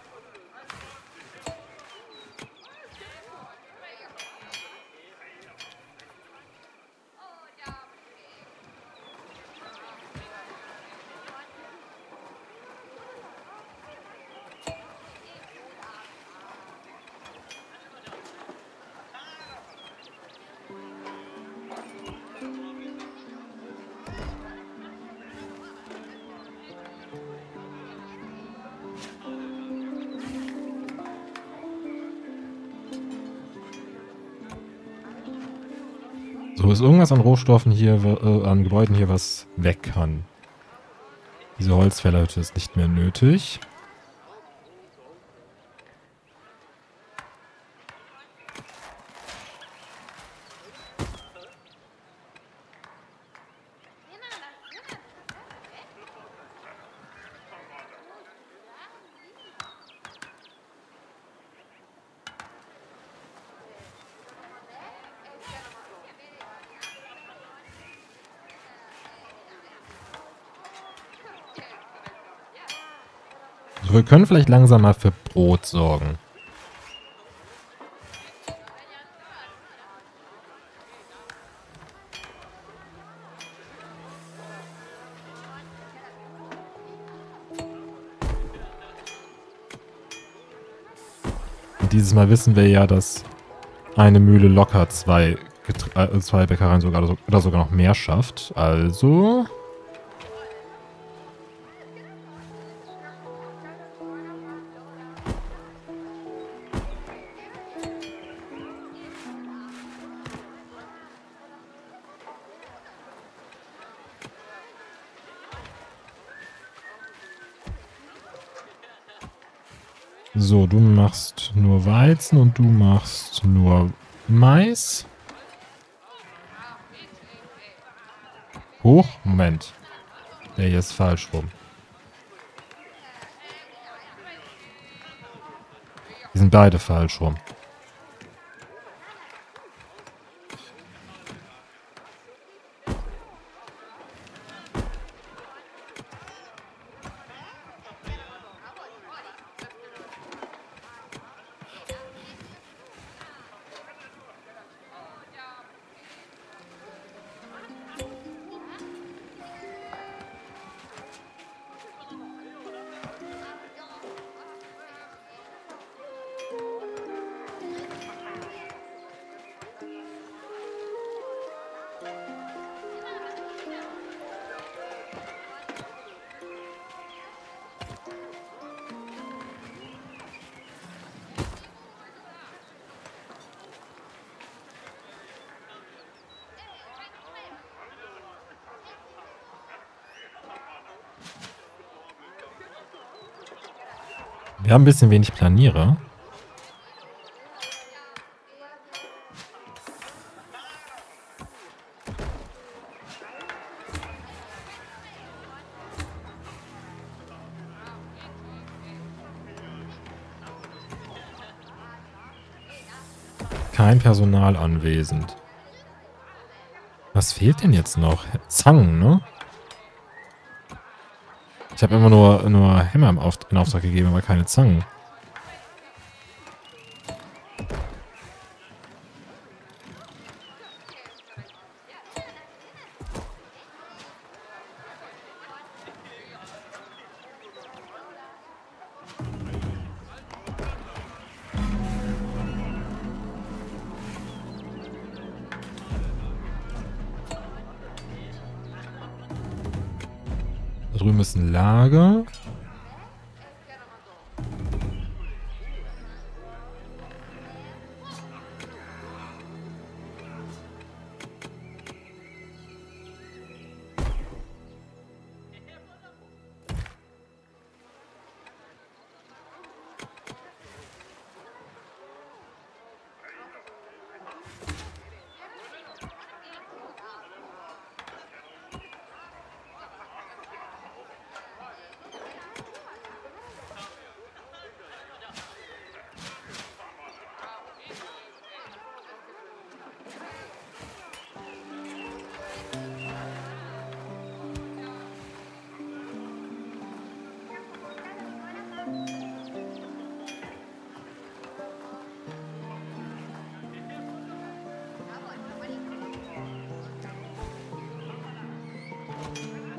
So, ist irgendwas an Rohstoffen hier, an Gebäuden hier, was weg kann. Diese Holzfällerhütte ist nicht mehr nötig. So, wir können vielleicht langsam mal für Brot sorgen. Und dieses Mal wissen wir ja, dass eine Mühle locker zwei Bäckereien oder sogar noch mehr schafft. Also... So, du machst nur Weizen und du machst nur Mais. Hoch, Moment. Der hier ist falsch rum. Die sind beide falsch rum. Wir haben ein bisschen wenig Planierer. Kein Personal anwesend. Was fehlt denn jetzt noch? Zangen, ne? Ich habe immer nur Hämmer in Auftrag gegeben, aber keine Zangen. Da drüben ist ein Lager.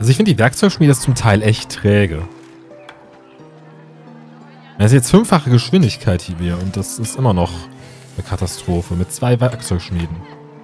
Also ich finde, die Werkzeugschmiede ist zum Teil echt träge. Das ist jetzt 5-fache Geschwindigkeit hier und das ist immer noch eine Katastrophe mit 2 Werkzeugschmieden.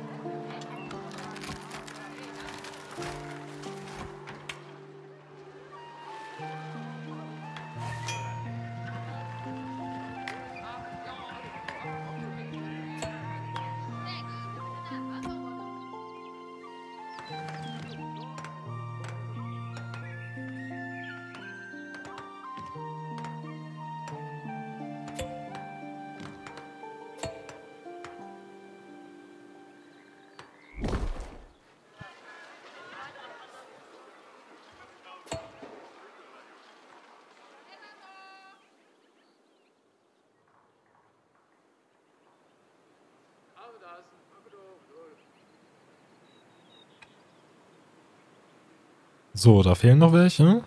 So, da fehlen noch welche.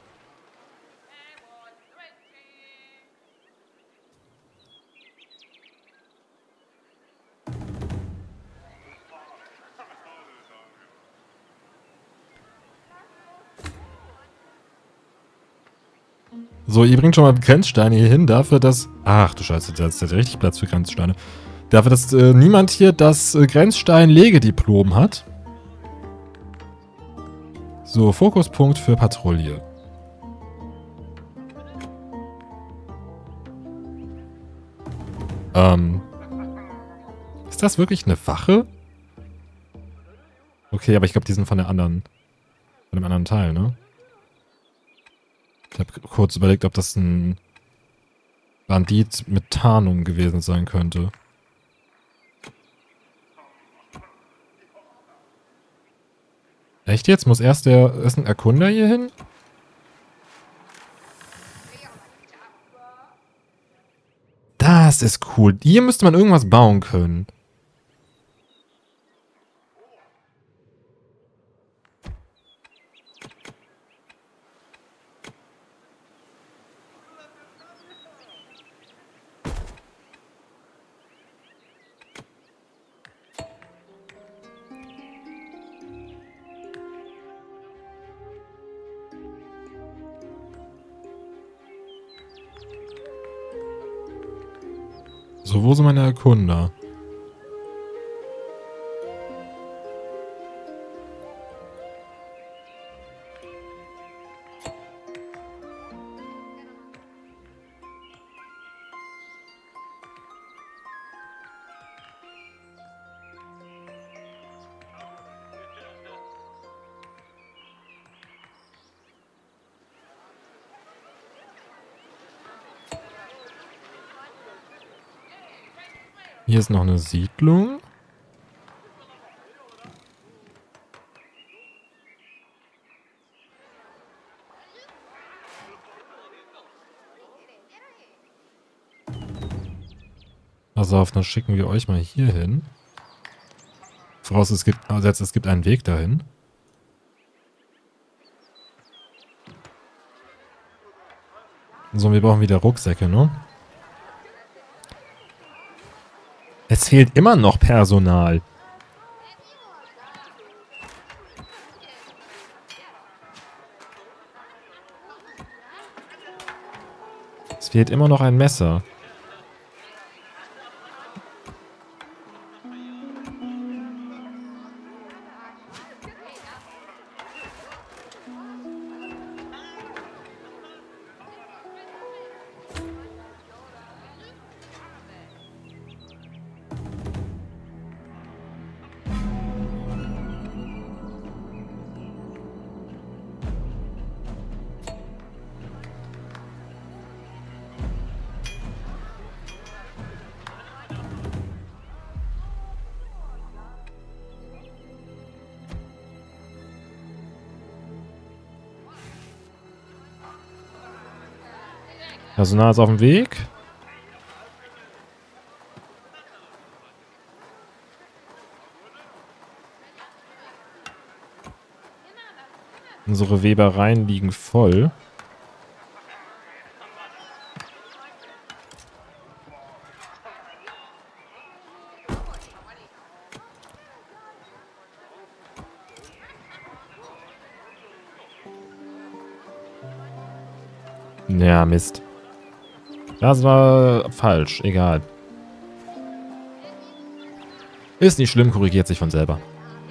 So, ihr bringt schon mal Grenzsteine hier hin, dafür, dass... Ach du Scheiße, da ist ja richtig Platz für Grenzsteine. Dafür, dass niemand hier das Grenzstein-Legediplom hat. So, Fokuspunkt für Patrouille. Ist das wirklich eine Wache? Okay, aber ich glaube, die sind von der anderen... Von dem anderen Teil, ne? Ich habe kurz überlegt, ob das ein Bandit mit Tarnung gewesen sein könnte. Echt jetzt? Muss erst ein Erkunder hier hin? Das ist cool. Hier müsste man irgendwas bauen können. So, wo sind meine Erkunder? Hier ist noch eine Siedlung. Pass auf, dann schicken wir euch mal hier hin. Vorausgesetzt, es gibt einen Weg dahin. So, wir brauchen wieder Rucksäcke, ne? Es fehlt immer noch Personal. Es fehlt immer noch ein Messer. Personal ist auf dem Weg. Unsere Webereien liegen voll. Ja, Mist. Das war falsch. Egal. Ist nicht schlimm, korrigiert sich von selber.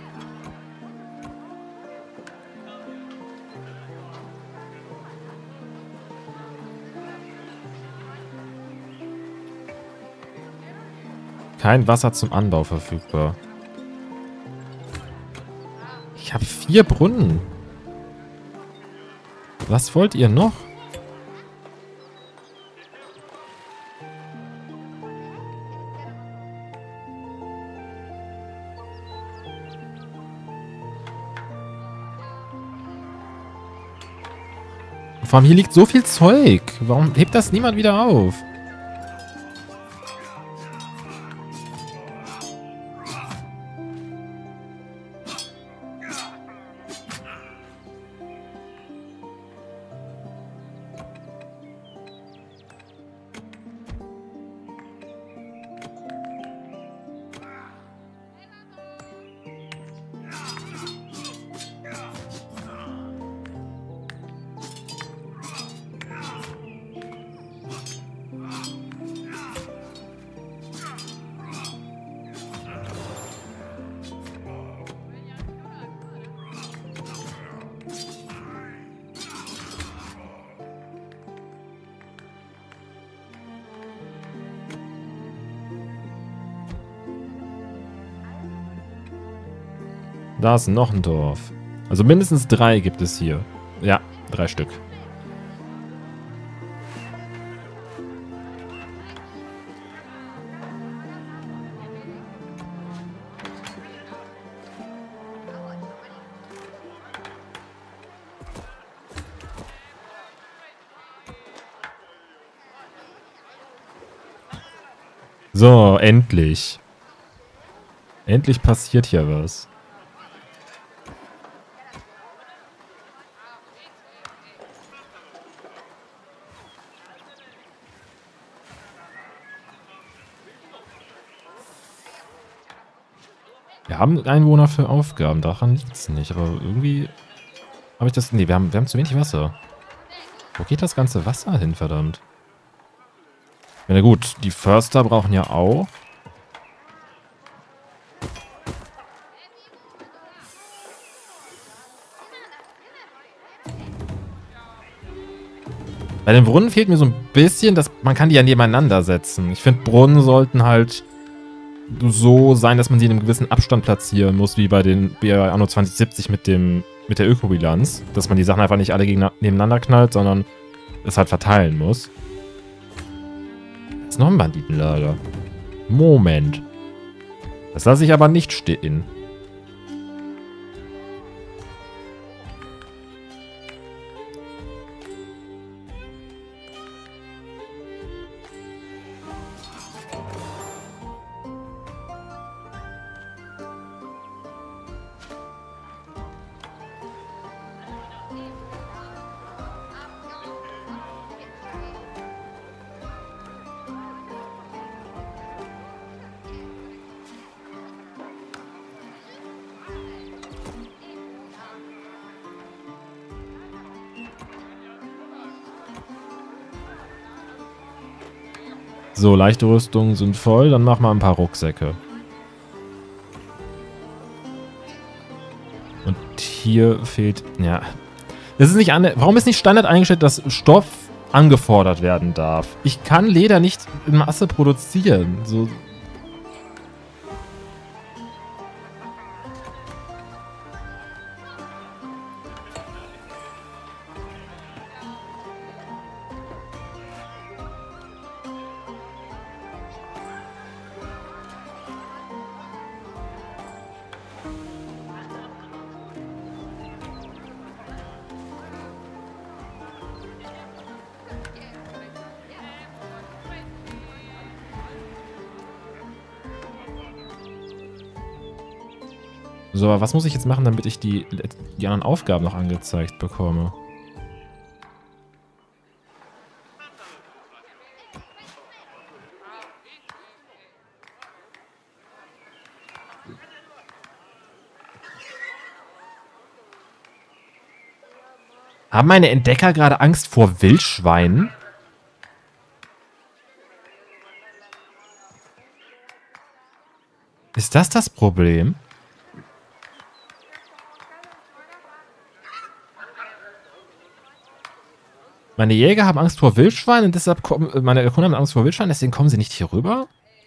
Kein Wasser zum Anbau verfügbar. Ich habe 4 Brunnen. Was wollt ihr noch? Vor allem hier liegt so viel Zeug. Warum hebt das niemand wieder auf? Da ist noch ein Dorf. Also mindestens 3 gibt es hier. Ja, 3 Stück. So, endlich. Endlich passiert hier was. Wir haben Einwohner für Aufgaben, daran liegt es nicht. Aber irgendwie habe ich das... Nee, wir haben zu wenig Wasser. Wo geht das ganze Wasser hin, verdammt? Ja, na gut, die Förster brauchen ja auch. Bei den Brunnen fehlt mir so ein bisschen, dass man kann die ja nebeneinander setzen. Ich finde, Brunnen sollten halt so sein, dass man sie in einem gewissen Abstand platzieren muss, wie bei Anno 2070 mit der Ökobilanz. Dass man die Sachen einfach nicht alle nebeneinander knallt, sondern es halt verteilen muss. Da ist noch ein Banditenlager. Moment. Das lasse ich aber nicht stehen. So, leichte Rüstungen sind voll. Dann machen wir ein paar Rucksäcke. Und hier fehlt... Ja. Das ist nicht warum ist nicht Standard eingestellt, dass Stoff angefordert werden darf? Ich kann Leder nicht in Masse produzieren. So... So, aber was muss ich jetzt machen, damit ich die anderen Aufgaben noch angezeigt bekomme? Haben meine Entdecker gerade Angst vor Wildschweinen? Ist das das Problem? Meine Jäger haben Angst vor Wildschweinen und deshalb kommen... Meine Kunden haben Angst vor Wildschweinen, deswegen kommen sie nicht hier rüber?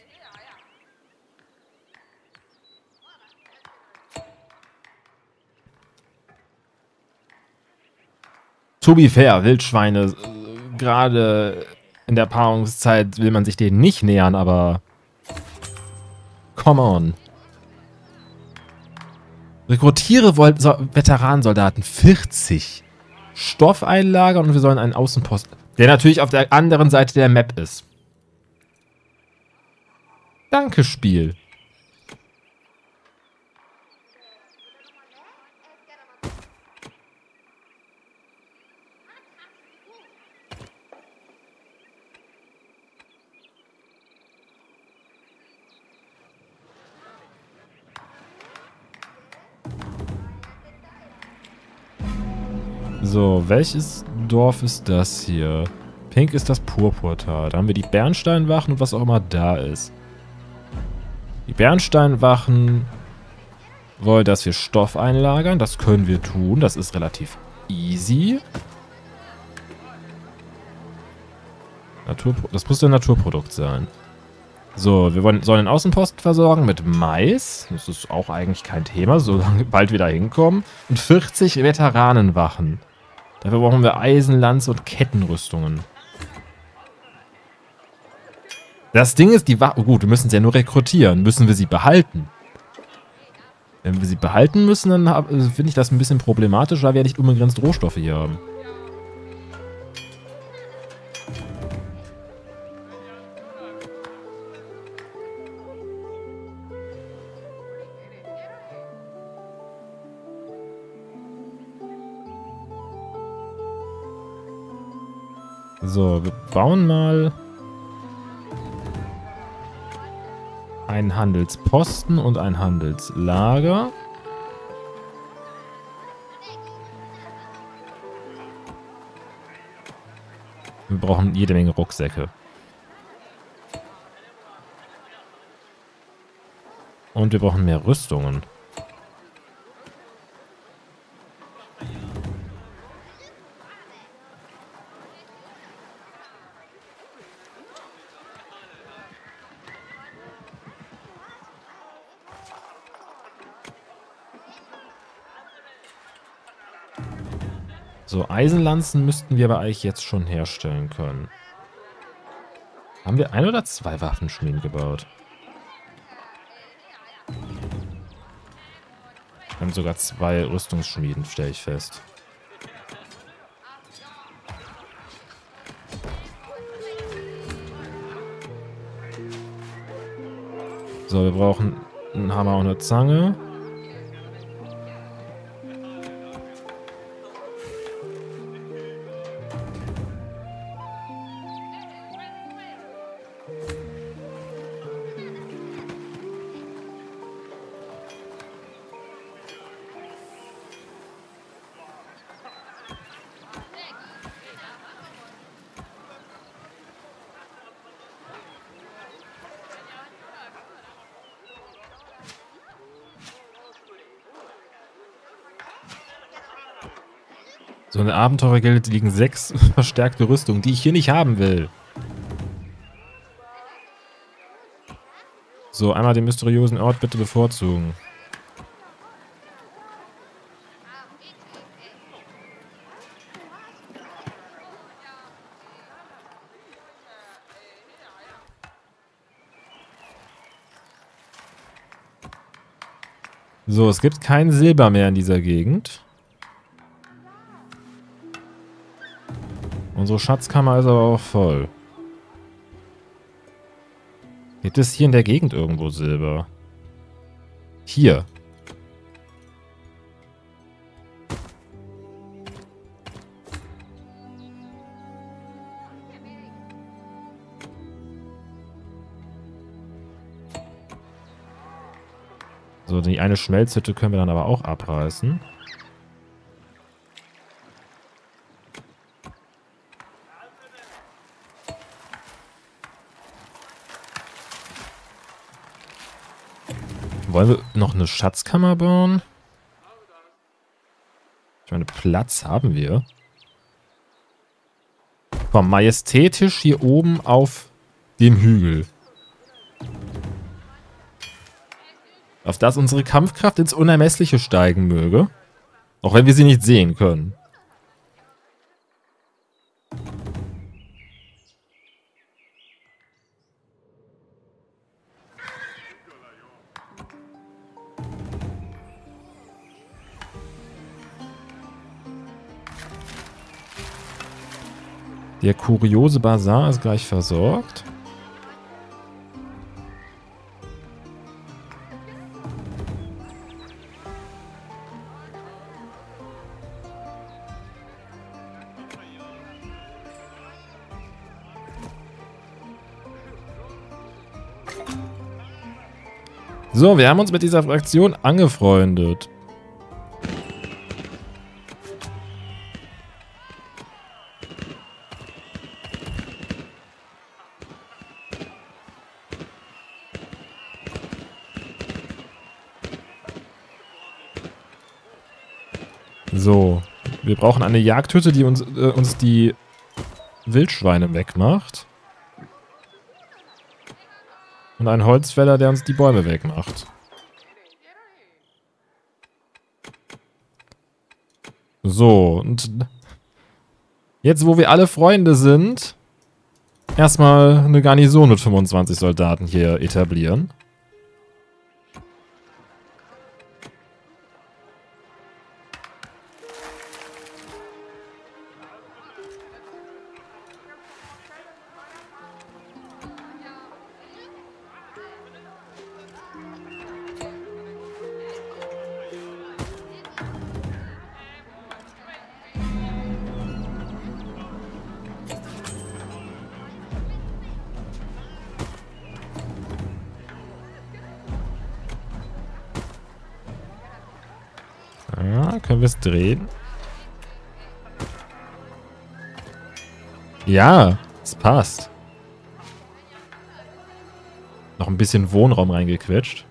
To be fair, Wildschweine, gerade in der Paarungszeit will man sich denen nicht nähern, aber... Come on. Rekrutiere Veteranensoldaten 40. Stoff einlagern und wir sollen einen Außenposten... Der natürlich auf der anderen Seite der Map ist. Danke, Spiel. So, welches Dorf ist das hier? Pink ist das Purpurtal. Da haben wir die Bernsteinwachen und was auch immer da ist. Die Bernsteinwachen wollen, dass wir Stoff einlagern. Das können wir tun. Das ist relativ easy. Das muss ein Naturprodukt sein. So, wir sollen den Außenposten versorgen mit Mais. Das ist auch eigentlich kein Thema, solange bald wieder hinkommen. Und 40 Veteranenwachen. Dafür brauchen wir Eisen, Lanze und Kettenrüstungen. Das Ding ist, die Wachen... Gut, wir müssen sie ja nur rekrutieren. Müssen wir sie behalten? Wenn wir sie behalten müssen, dann finde ich das ein bisschen problematisch, weil wir ja nicht unbegrenzt Rohstoffe hier haben. So, wir bauen mal einen Handelsposten und ein Handelslager. Wir brauchen jede Menge Rucksäcke. Und wir brauchen mehr Rüstungen. So, Eisenlanzen müssten wir aber eigentlich jetzt schon herstellen können. Haben wir 1 oder 2 Waffenschmieden gebaut? Wir haben sogar 2 Rüstungsschmieden, stelle ich fest. So, wir brauchen einen Hammer und eine Zange. So, in der Abenteurergilde liegen 6 verstärkte Rüstungen, die ich hier nicht haben will. So, einmal den mysteriösen Ort bitte bevorzugen. So, es gibt kein Silber mehr in dieser Gegend. Unsere Schatzkammer ist aber auch voll. Gibt es hier in der Gegend irgendwo Silber? Hier. So, die eine Schmelzhütte können wir dann aber auch abreißen. Wollen wir noch eine Schatzkammer bauen? Ich meine, Platz haben wir. Komm, majestätisch hier oben auf dem Hügel. Auf das unsere Kampfkraft ins Unermessliche steigen möge. Auch wenn wir sie nicht sehen können. Der kuriose Bazar ist gleich versorgt. So, wir haben uns mit dieser Fraktion angefreundet. So, wir brauchen eine Jagdhütte, die uns die Wildschweine wegmacht. Und einen Holzfäller, der uns die Bäume wegmacht. So, und jetzt, wo wir alle Freunde sind, erstmal eine Garnison mit 25 Soldaten hier etablieren. Ja, können wir es drehen? Ja, es passt. Noch ein bisschen Wohnraum reingequetscht.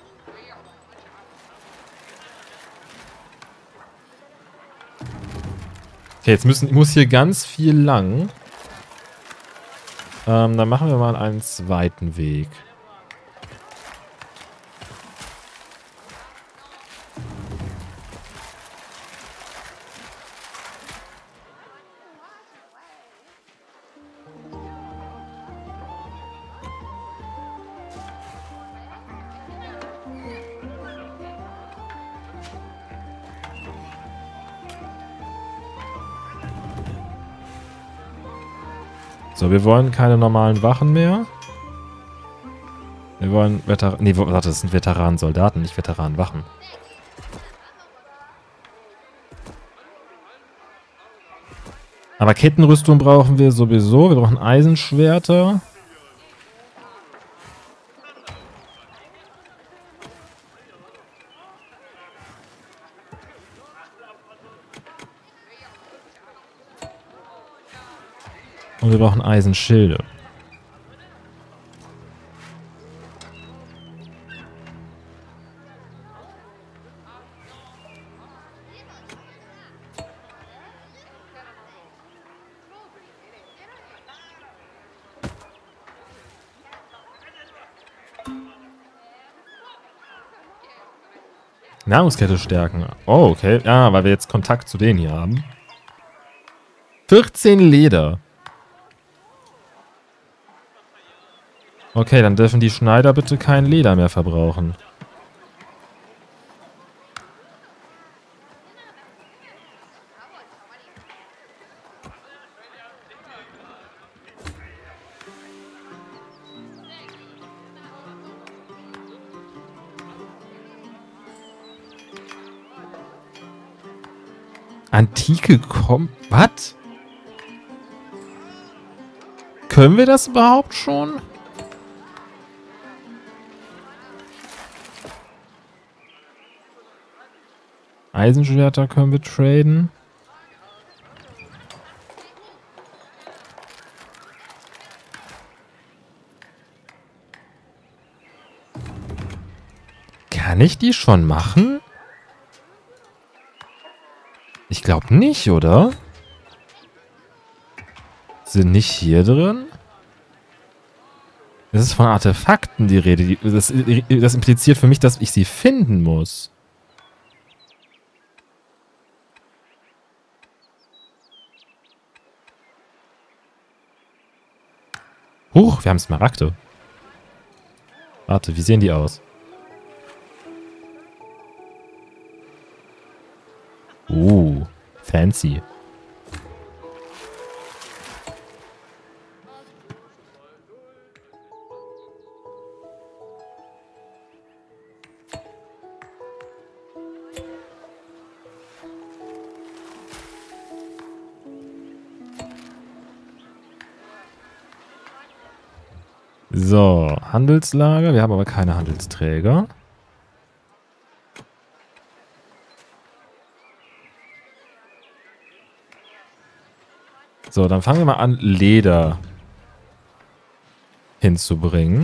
Okay, jetzt muss hier ganz viel lang. Dann machen wir mal einen zweiten Weg. So, wir wollen keine normalen Wachen mehr. Wir wollen Nee, warte, das sind Veteranensoldaten, nicht Veteranenwachen. Aber Kettenrüstung brauchen wir sowieso. Wir brauchen Eisenschwerter. Und wir brauchen Eisenschilde. Nahrungskette stärken. Oh, okay. Ja, weil wir jetzt Kontakt zu denen hier haben. 14 Leder. Okay, dann dürfen die Schneider bitte kein Leder mehr verbrauchen. Antike Was? Können wir das überhaupt schon? Eisenschwerter können wir traden. Kann ich die schon machen? Ich glaube nicht, oder? Sind nicht hier drin? Es ist von Artefakten die Rede. Das impliziert für mich, dass ich sie finden muss. Huch, wir haben Smaragde. Warte, wie sehen die aus? Fancy. So, Handelslager. Wir haben aber keine Handelsträger. So, dann fangen wir mal an, Leder hinzubringen.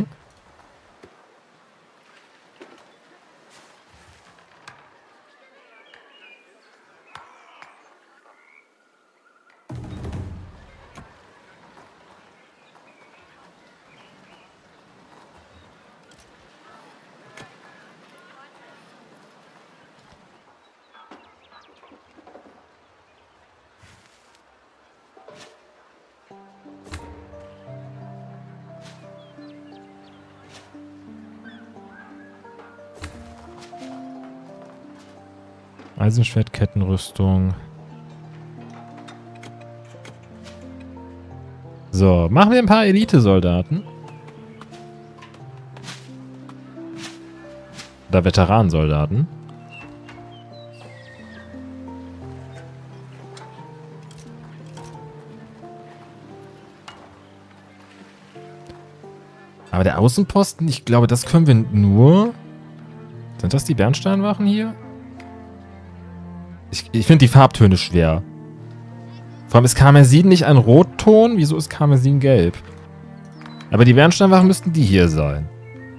Eisenschwert, Kettenrüstung. So, machen wir ein paar Elite-Soldaten. Oder Veteranensoldaten. Aber der Außenposten, ich glaube, das können wir nur... Sind das die Bernsteinwachen hier? Ich finde die Farbtöne schwer. Vor allem ist Karmesin nicht ein Rotton? Wieso ist Karmesin gelb? Aber die Bernsteinwachen müssten die hier sein.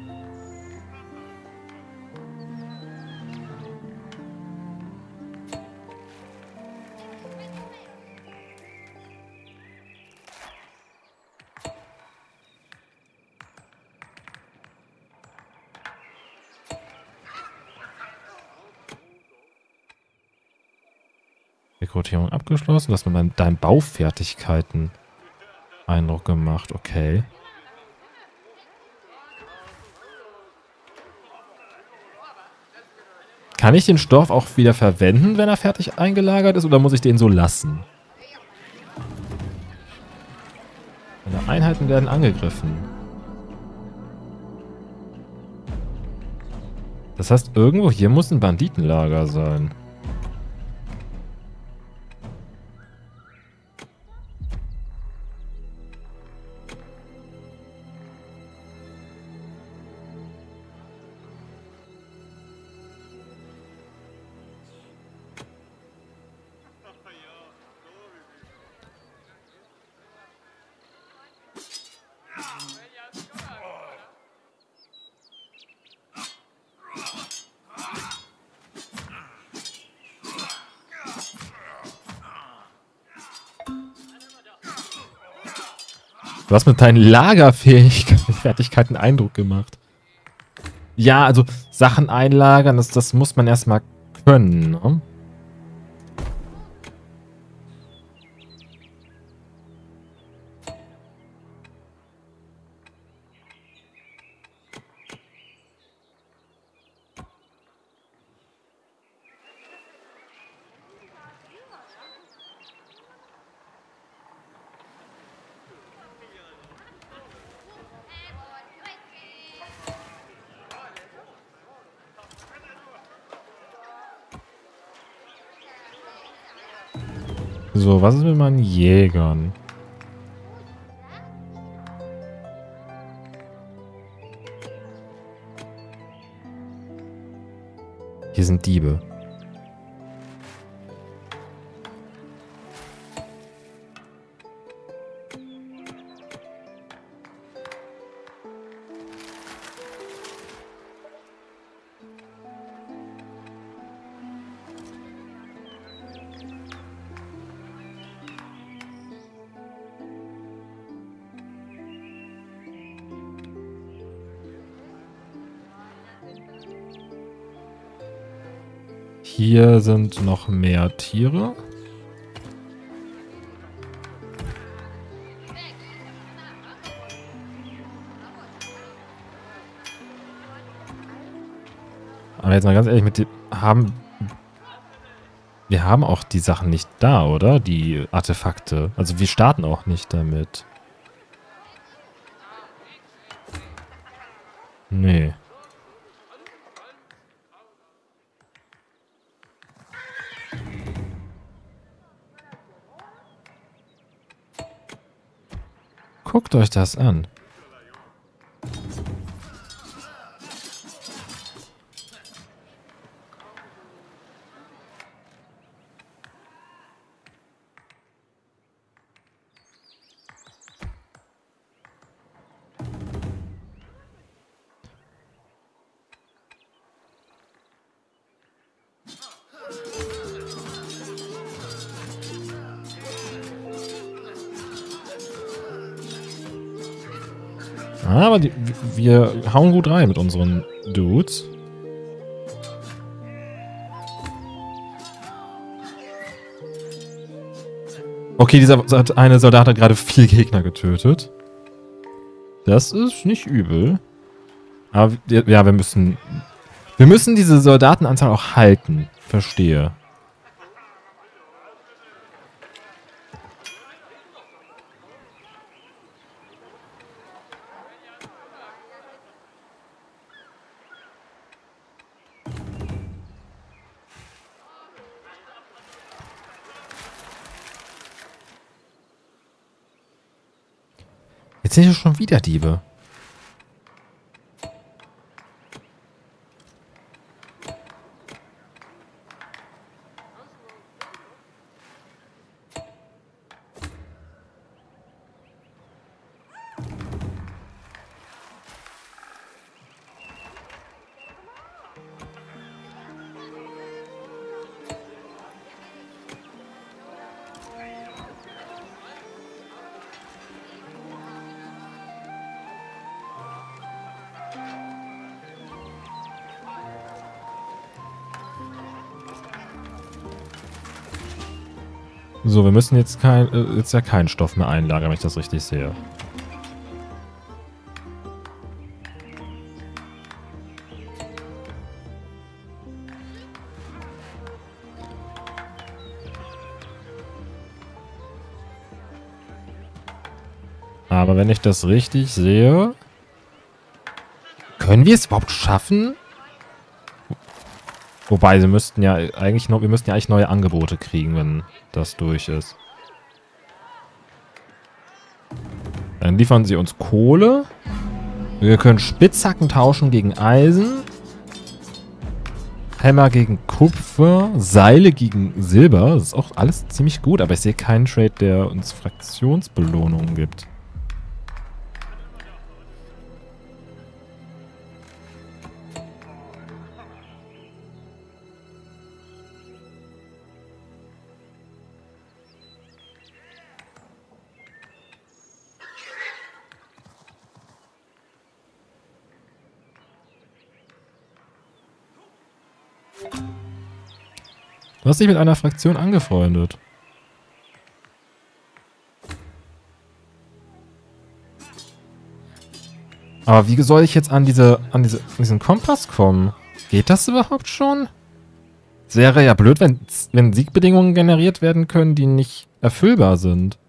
Rekrutierung abgeschlossen. Du hast mit deinen Baufertigkeiten Eindruck gemacht. Okay. Kann ich den Stoff auch wieder verwenden, wenn er fertig eingelagert ist, oder muss ich den so lassen? Meine Einheiten werden angegriffen. Das heißt, irgendwo hier muss ein Banditenlager sein. Du hast mit deinen Lagerfertigkeiten Eindruck gemacht. Ja, also Sachen einlagern, das muss man erstmal können, ne? So, was ist mit meinen Jägern? Hier sind Diebe. hier sind noch mehr Tiere. Aber jetzt mal ganz ehrlich, wir haben auch die Sachen nicht da, oder? Die Artefakte. Also wir starten auch nicht damit. Nee. Guckt euch das an. Aber wir hauen gut rein mit unseren Dudes. Okay, dieser eine Soldat hat gerade 4 Gegner getötet. Das ist nicht übel. Aber ja, wir müssen diese Soldatenanzahl auch halten. Verstehe. Jetzt sind hier schon wieder Diebe. So, wir müssen jetzt ja keinen Stoff mehr einlagern, wenn ich das richtig sehe. Aber wenn ich das richtig sehe, können wir es überhaupt schaffen? Wobei, wir müssten ja eigentlich neue Angebote kriegen, wenn das durch ist. Dann liefern sie uns Kohle. Wir können Spitzhacken tauschen gegen Eisen. Hämmer gegen Kupfer. Seile gegen Silber. Das ist auch alles ziemlich gut, aber ich sehe keinen Trade, der uns Fraktionsbelohnungen gibt. Du hast dich mit einer Fraktion angefreundet. Aber wie soll ich jetzt an diesen Kompass kommen? Geht das überhaupt schon? Es wäre ja blöd, wenn Siegbedingungen generiert werden können, die nicht erfüllbar sind.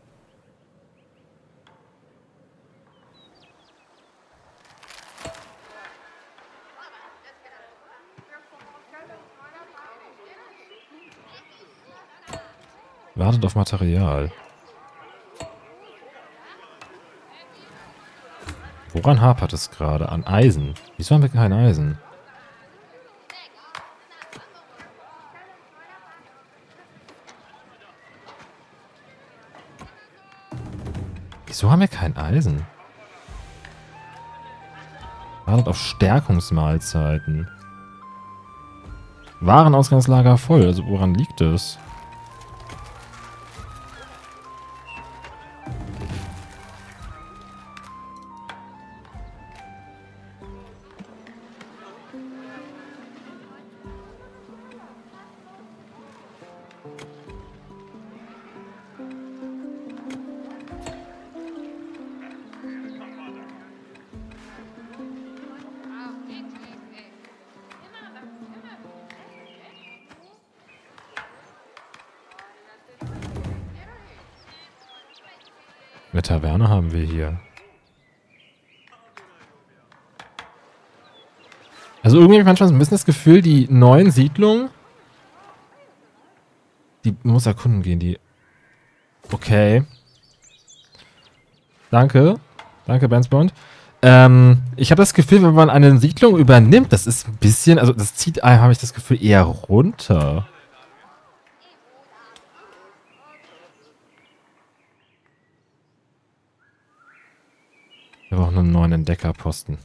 Wartet auf Material. Woran hapert es gerade? An Eisen. Wieso haben wir kein Eisen? Wieso haben wir kein Eisen? Wartet auf Stärkungsmahlzeiten. Warenausgangslager voll. Also woran liegt es? Eine Taverne haben wir hier. Also irgendwie habe ich manchmal so ein bisschen das Gefühl, die neuen Siedlungen... Die muss erkunden gehen, die... Okay. Danke. Danke, Bensbond. Ich habe das Gefühl, wenn man eine Siedlung übernimmt, das ist ein bisschen... Also das zieht, habe ich das Gefühl, eher runter. Wir brauchen einen neuen Entdeckerposten.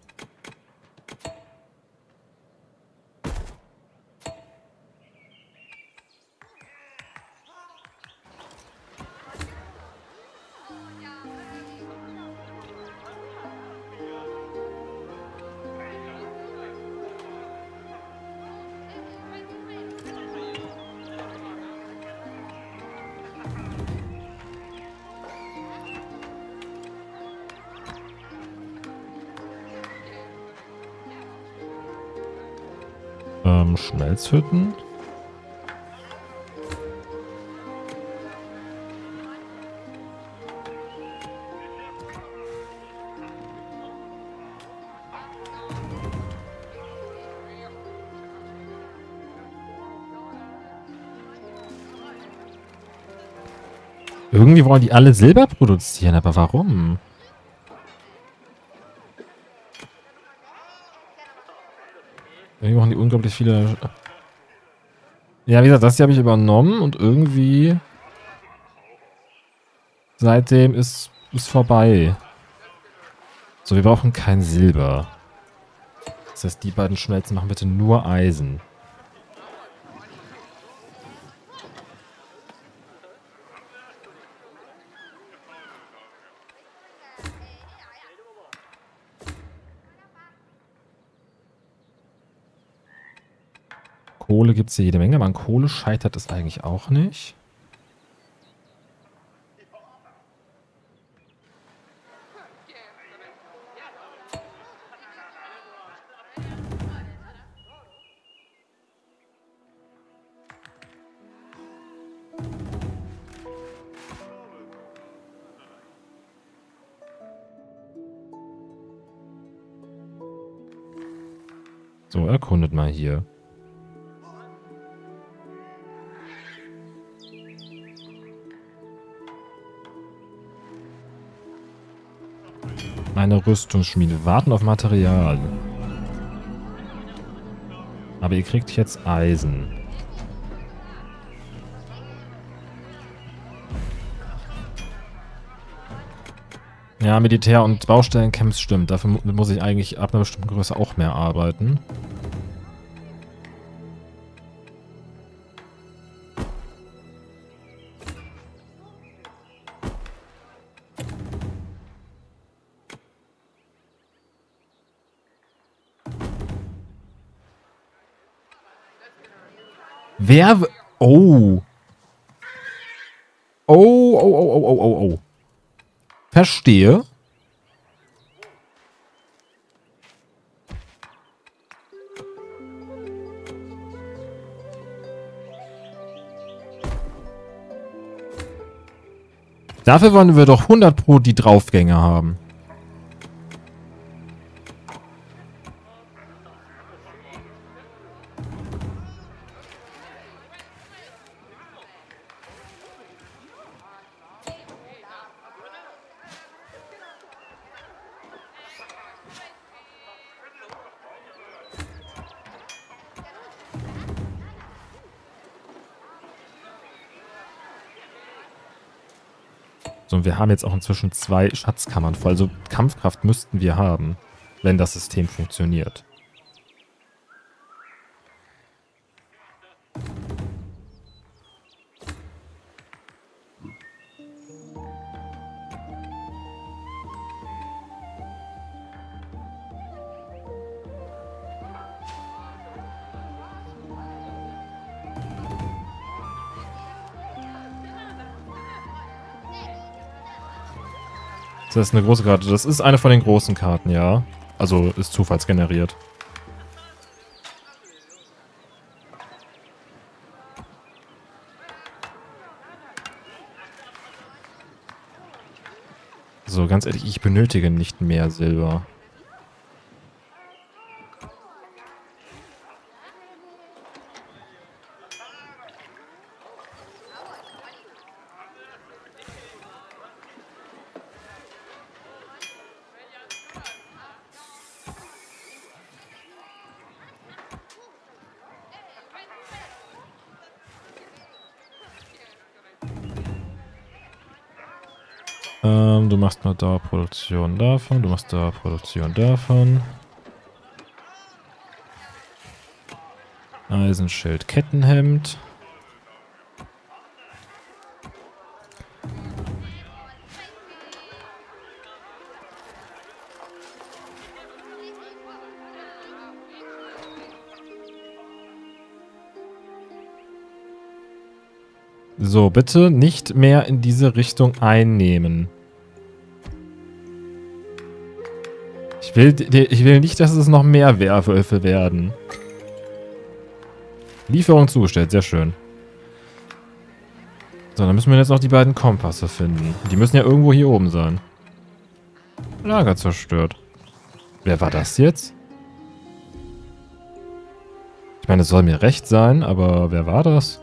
Schmelzhütten. Irgendwie wollen die alle Silber produzieren, aber warum? Irgendwie brauchen die unglaublich viele... Ja, wie gesagt, das hier habe ich übernommen und irgendwie... Seitdem ist vorbei. So, wir brauchen kein Silber. Das heißt, die beiden Schmelzen machen bitte nur Eisen. Kohle gibt es hier jede Menge, aber an Kohle scheitert es eigentlich auch nicht. So, erkundet mal hier. Eine Rüstungsschmiede. Warten auf Material. Aber ihr kriegt jetzt Eisen. Ja, Militär- und Baustellencamps stimmt. Dafür muss ich eigentlich ab einer bestimmten Größe auch mehr arbeiten. Wer... Oh. Oh, oh, oh, oh, oh, oh, oh. Verstehe. Dafür wollen wir doch 100 Pro die Draufgänge haben. So, und wir haben jetzt auch inzwischen 2 Schatzkammern voll. Also Kampfkraft müssten wir haben, wenn das System funktioniert. Das ist eine große Karte. Das ist eine von den großen Karten, ja. Also ist zufallsgeneriert. So, ganz ehrlich, ich benötige nicht mehr Silber. Du machst mal Dauerproduktion davon, du machst Dauerproduktion davon. Eisenschild, Kettenhemd. So, bitte nicht mehr in diese Richtung einnehmen. Ich will nicht, dass es noch mehr Werwölfe werden. Lieferung zugestellt, sehr schön. So, dann müssen wir jetzt noch die beiden Kompasse finden. Die müssen ja irgendwo hier oben sein. Lager zerstört. Wer war das jetzt? Ich meine, es soll mir recht sein, aber wer war das?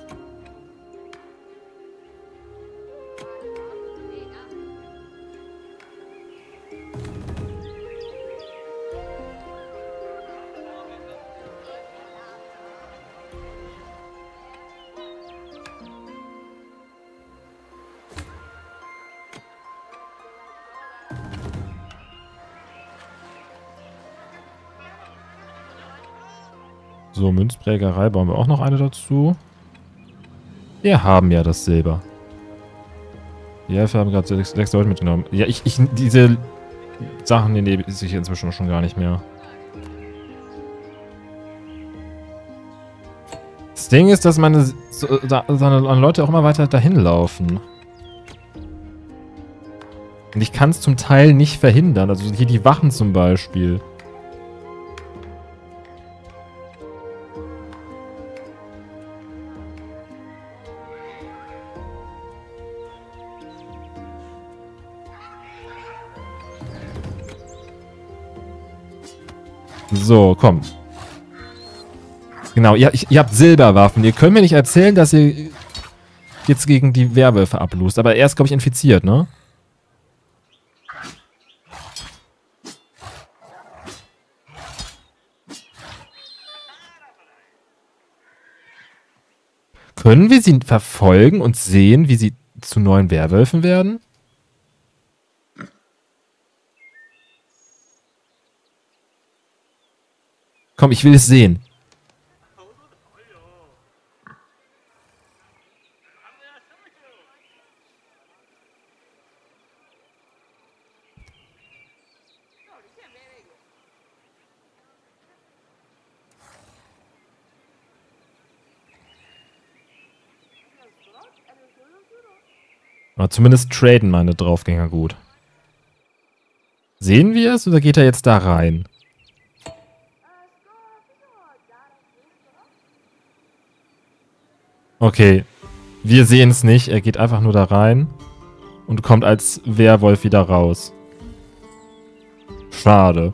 So, Münzprägerei bauen wir auch noch eine dazu. Wir haben ja das Silber. Die Elfe haben gerade 6 Leute mitgenommen. Ja, diese Sachen, die nehme ich inzwischen schon gar nicht mehr. Das Ding ist, dass meine Leute auch immer weiter dahin laufen. Und ich kann es zum Teil nicht verhindern. Also hier die Wachen zum Beispiel. So, komm. Genau, ihr habt Silberwaffen. Ihr könnt mir nicht erzählen, dass ihr jetzt gegen die Werwölfe ablust. Aber er ist, glaube ich, infiziert, ne? Können wir sie verfolgen und sehen, wie sie zu neuen Werwölfen werden? Komm, ich will es sehen. Aber zumindest traden meine Draufgänger gut. Sehen wir es oder geht er jetzt da rein? Okay, wir sehen es nicht. Er geht einfach nur da rein und kommt als Werwolf wieder raus. Schade.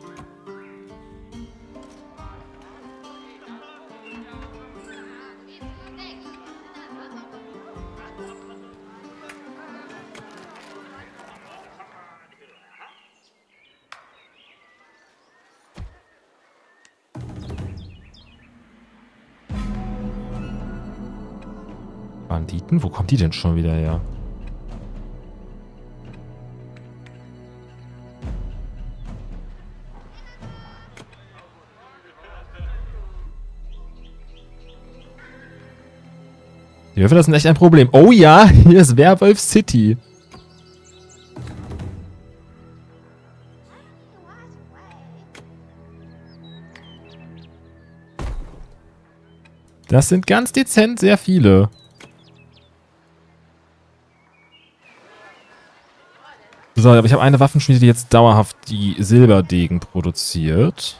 Banditen? Wo kommt die denn schon wieder her? Die Wölfe, das ist echt ein Problem. Oh ja, hier ist Werwolf City. Das sind ganz dezent sehr viele. So, aber ich habe eine Waffenschmiede, die jetzt dauerhaft die Silberdegen produziert.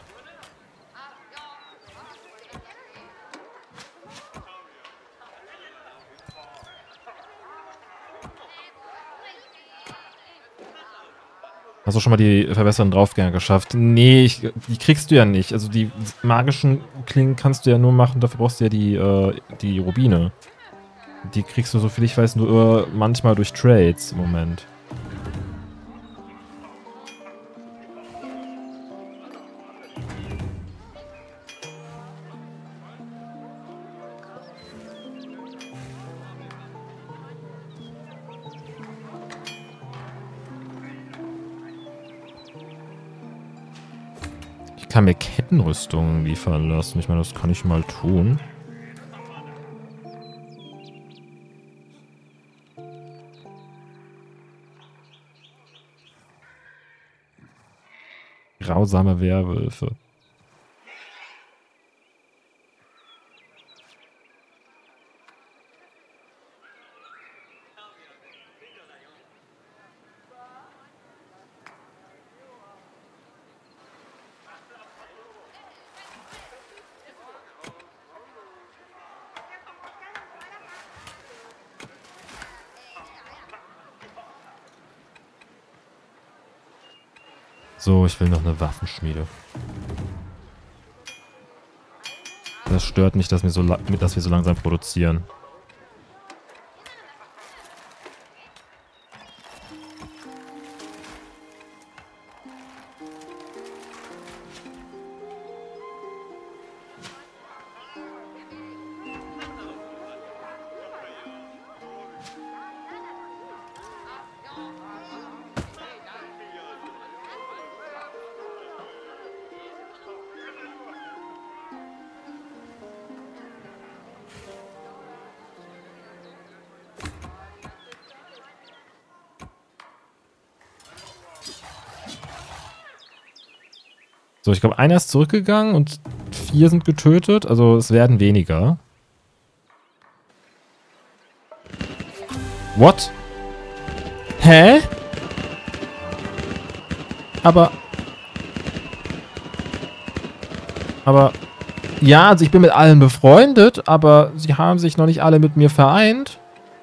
Hast du schon mal die verbesserten Draufgänger geschafft? Nee, die kriegst du ja nicht. Also die magischen Klingen kannst du ja nur machen, dafür brauchst du ja die Rubine. Die kriegst du, so viel ich weiß, nur manchmal durch Trades im Moment. Ich kann mir Kettenrüstungen liefern lassen. Ich meine, das kann ich mal tun. Grausame Werwölfe. So, ich will noch eine Waffenschmiede. Das stört mich, dass wir so langsam produzieren. So, ich glaube, einer ist zurückgegangen und 4 sind getötet. Also es werden weniger. What? Hä? Aber... Ja, also ich bin mit allen befreundet, aber sie haben sich noch nicht alle mit mir vereint.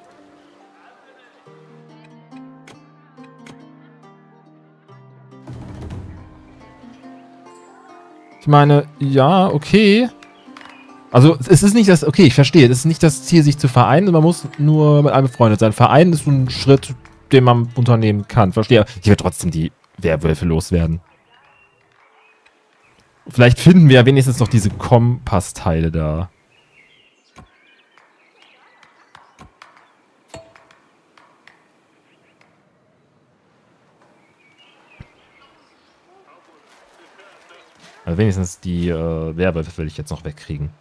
Ich meine, ja, okay. Also, es ist nicht das... Okay, ich verstehe. Es ist nicht das Ziel, sich zu vereinen. Man muss nur mit einem befreundet sein. Vereinen ist so ein Schritt, den man unternehmen kann. Verstehe. Ich werde trotzdem die Werwölfe loswerden. Vielleicht finden wir ja wenigstens noch diese Kompassteile da. Also wenigstens die Werwölfe will ich jetzt noch wegkriegen.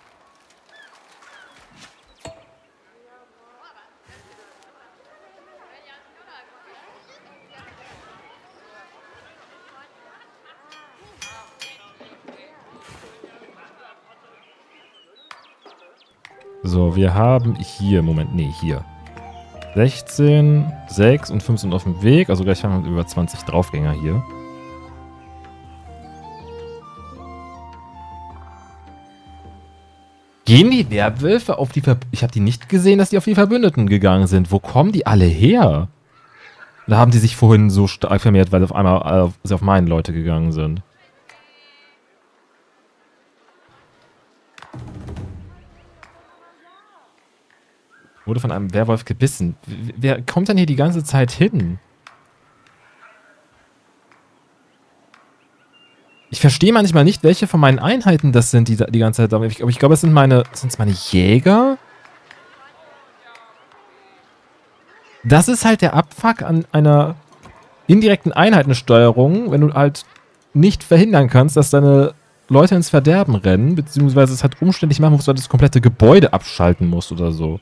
So, wir haben hier, Moment, nee, hier. 16, 6 und 5 sind auf dem Weg. Also gleich haben wir über 20 Draufgänger hier. Gehen die Werwölfe auf die Ich habe die nicht gesehen, dass die auf die Verbündeten gegangen sind. Wo kommen die alle her? Oder haben die sich vorhin so stark vermehrt, weil auf einmal sie auf meine Leute gegangen sind? Wurde von einem Werwolf gebissen. Wer kommt denn hier die ganze Zeit hin? Ich verstehe manchmal nicht, welche von meinen Einheiten das sind, die die ganze Zeit da. Ich glaube, es sind meine Jäger? Das ist halt der Abfuck an einer indirekten Einheitensteuerung, wenn du halt nicht verhindern kannst, dass deine Leute ins Verderben rennen, beziehungsweise es halt umständlich machen musst, weil du das komplette Gebäude abschalten musst oder so.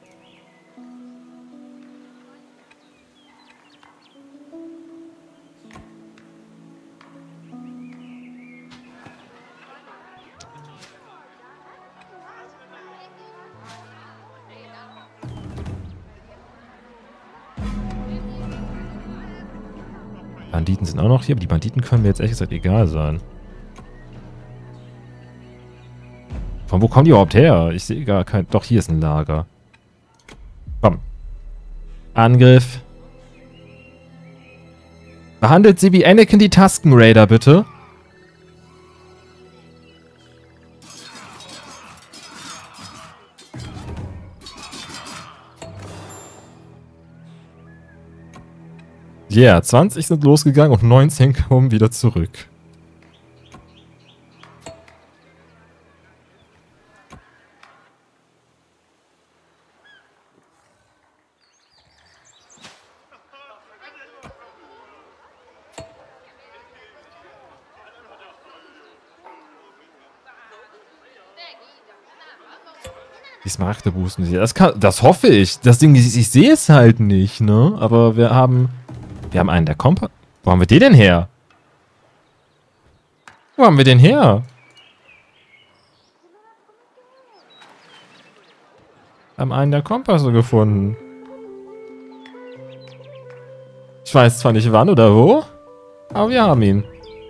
Banditen sind auch noch hier, aber die Banditen können mir jetzt ehrlich gesagt egal sein. Von wo kommen die überhaupt her? Ich sehe gar kein... Doch, hier ist ein Lager. Komm. Angriff. Behandelt sie wie Anakin die Tusken Raider, bitte. Ja, yeah, 20 sind losgegangen und 19 kommen wieder zurück. Die Smaragde boosten sie. Das hoffe ich. Das Ding, ich sehe es halt nicht, ne? Aber wir haben einen der Kompass. Wo haben wir den denn her? Wo haben wir den her? Wir haben einen der Kompasse gefunden. Ich weiß zwar nicht wann oder wo, aber wir haben ihn.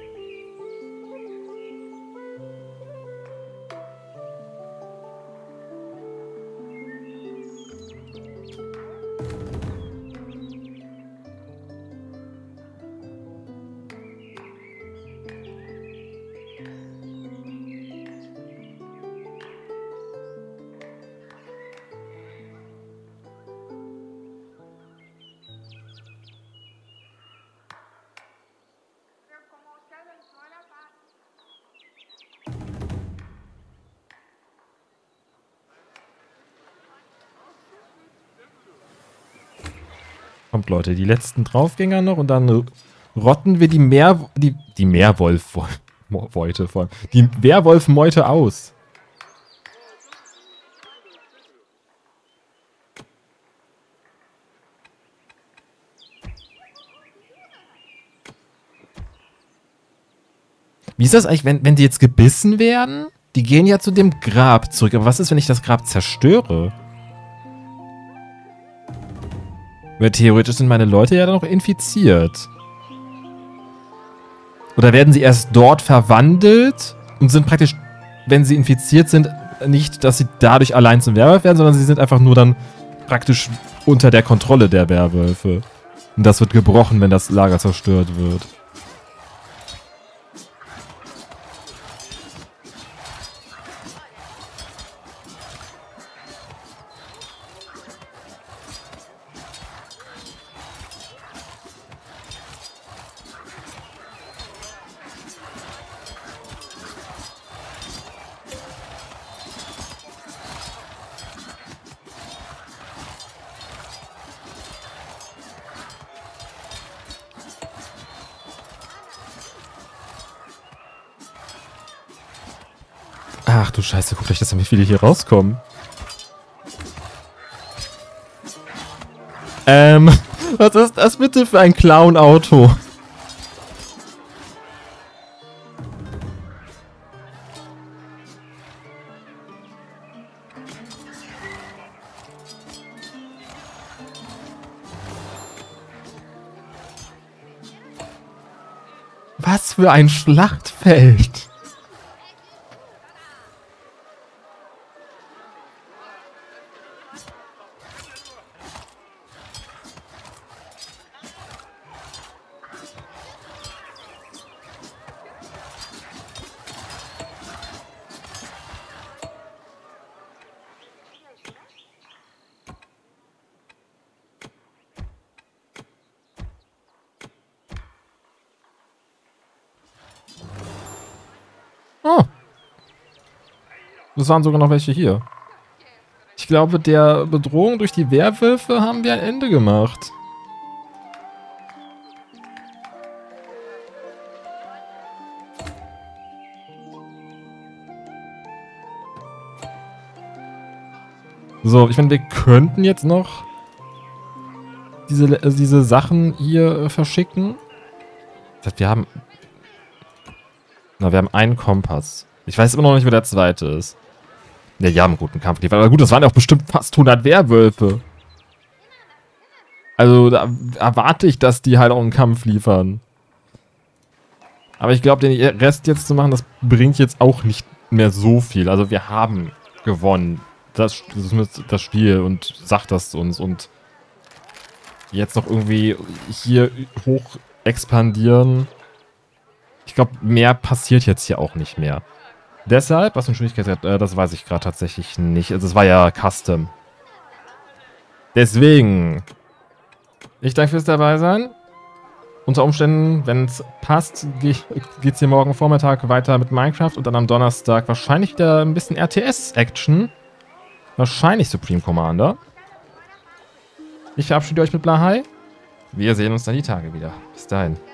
Kommt, Leute, die letzten Draufgänger noch und dann rotten wir die Werwolf-Meute aus. Wie ist das eigentlich, wenn die jetzt gebissen werden? Die gehen ja zu dem Grab zurück. Aber was ist, wenn ich das Grab zerstöre? Weil theoretisch sind meine Leute ja dann noch infiziert. Oder werden sie erst dort verwandelt und sind praktisch, wenn sie infiziert sind, nicht, dass sie dadurch allein zum Werwolf werden, sondern sie sind einfach nur dann praktisch unter der Kontrolle der Werwölfe. Und das wird gebrochen, wenn das Lager zerstört wird. Ach du Scheiße, guckt euch das an, wie viele hier rauskommen. Was ist das bitte für ein Clown-Auto? Was für ein Schlachtfeld! Oh. Das waren sogar noch welche hier. Ich glaube, der Bedrohung durch die Werwölfe haben wir ein Ende gemacht. So, ich meine, wir könnten jetzt noch diese Sachen hier verschicken. Ich dachte, wir haben... Na, wir haben einen Kompass. Ich weiß immer noch nicht, wer der zweite ist. Ja, die haben einen guten Kampf geliefert. Aber gut, das waren ja auch bestimmt fast 100 Werwölfe. Also, da erwarte ich, dass die halt auch einen Kampf liefern. Aber ich glaube, den Rest jetzt zu machen, das bringt jetzt auch nicht mehr so viel. Also, wir haben gewonnen. Das Spiel und sagt das uns. Und jetzt noch irgendwie hier hoch expandieren. Ich glaube, mehr passiert jetzt hier auch nicht mehr. Deshalb, was für eine Geschwindigkeit, das weiß ich gerade tatsächlich nicht. Also es war ja Custom. Deswegen, ich danke fürs dabei sein. Unter Umständen, wenn es passt, geht es hier morgen Vormittag weiter mit Minecraft und dann am Donnerstag wahrscheinlich wieder ein bisschen RTS-Action. Wahrscheinlich Supreme Commander. Ich verabschiede euch mit Blahai. Wir sehen uns dann die Tage wieder. Bis dahin.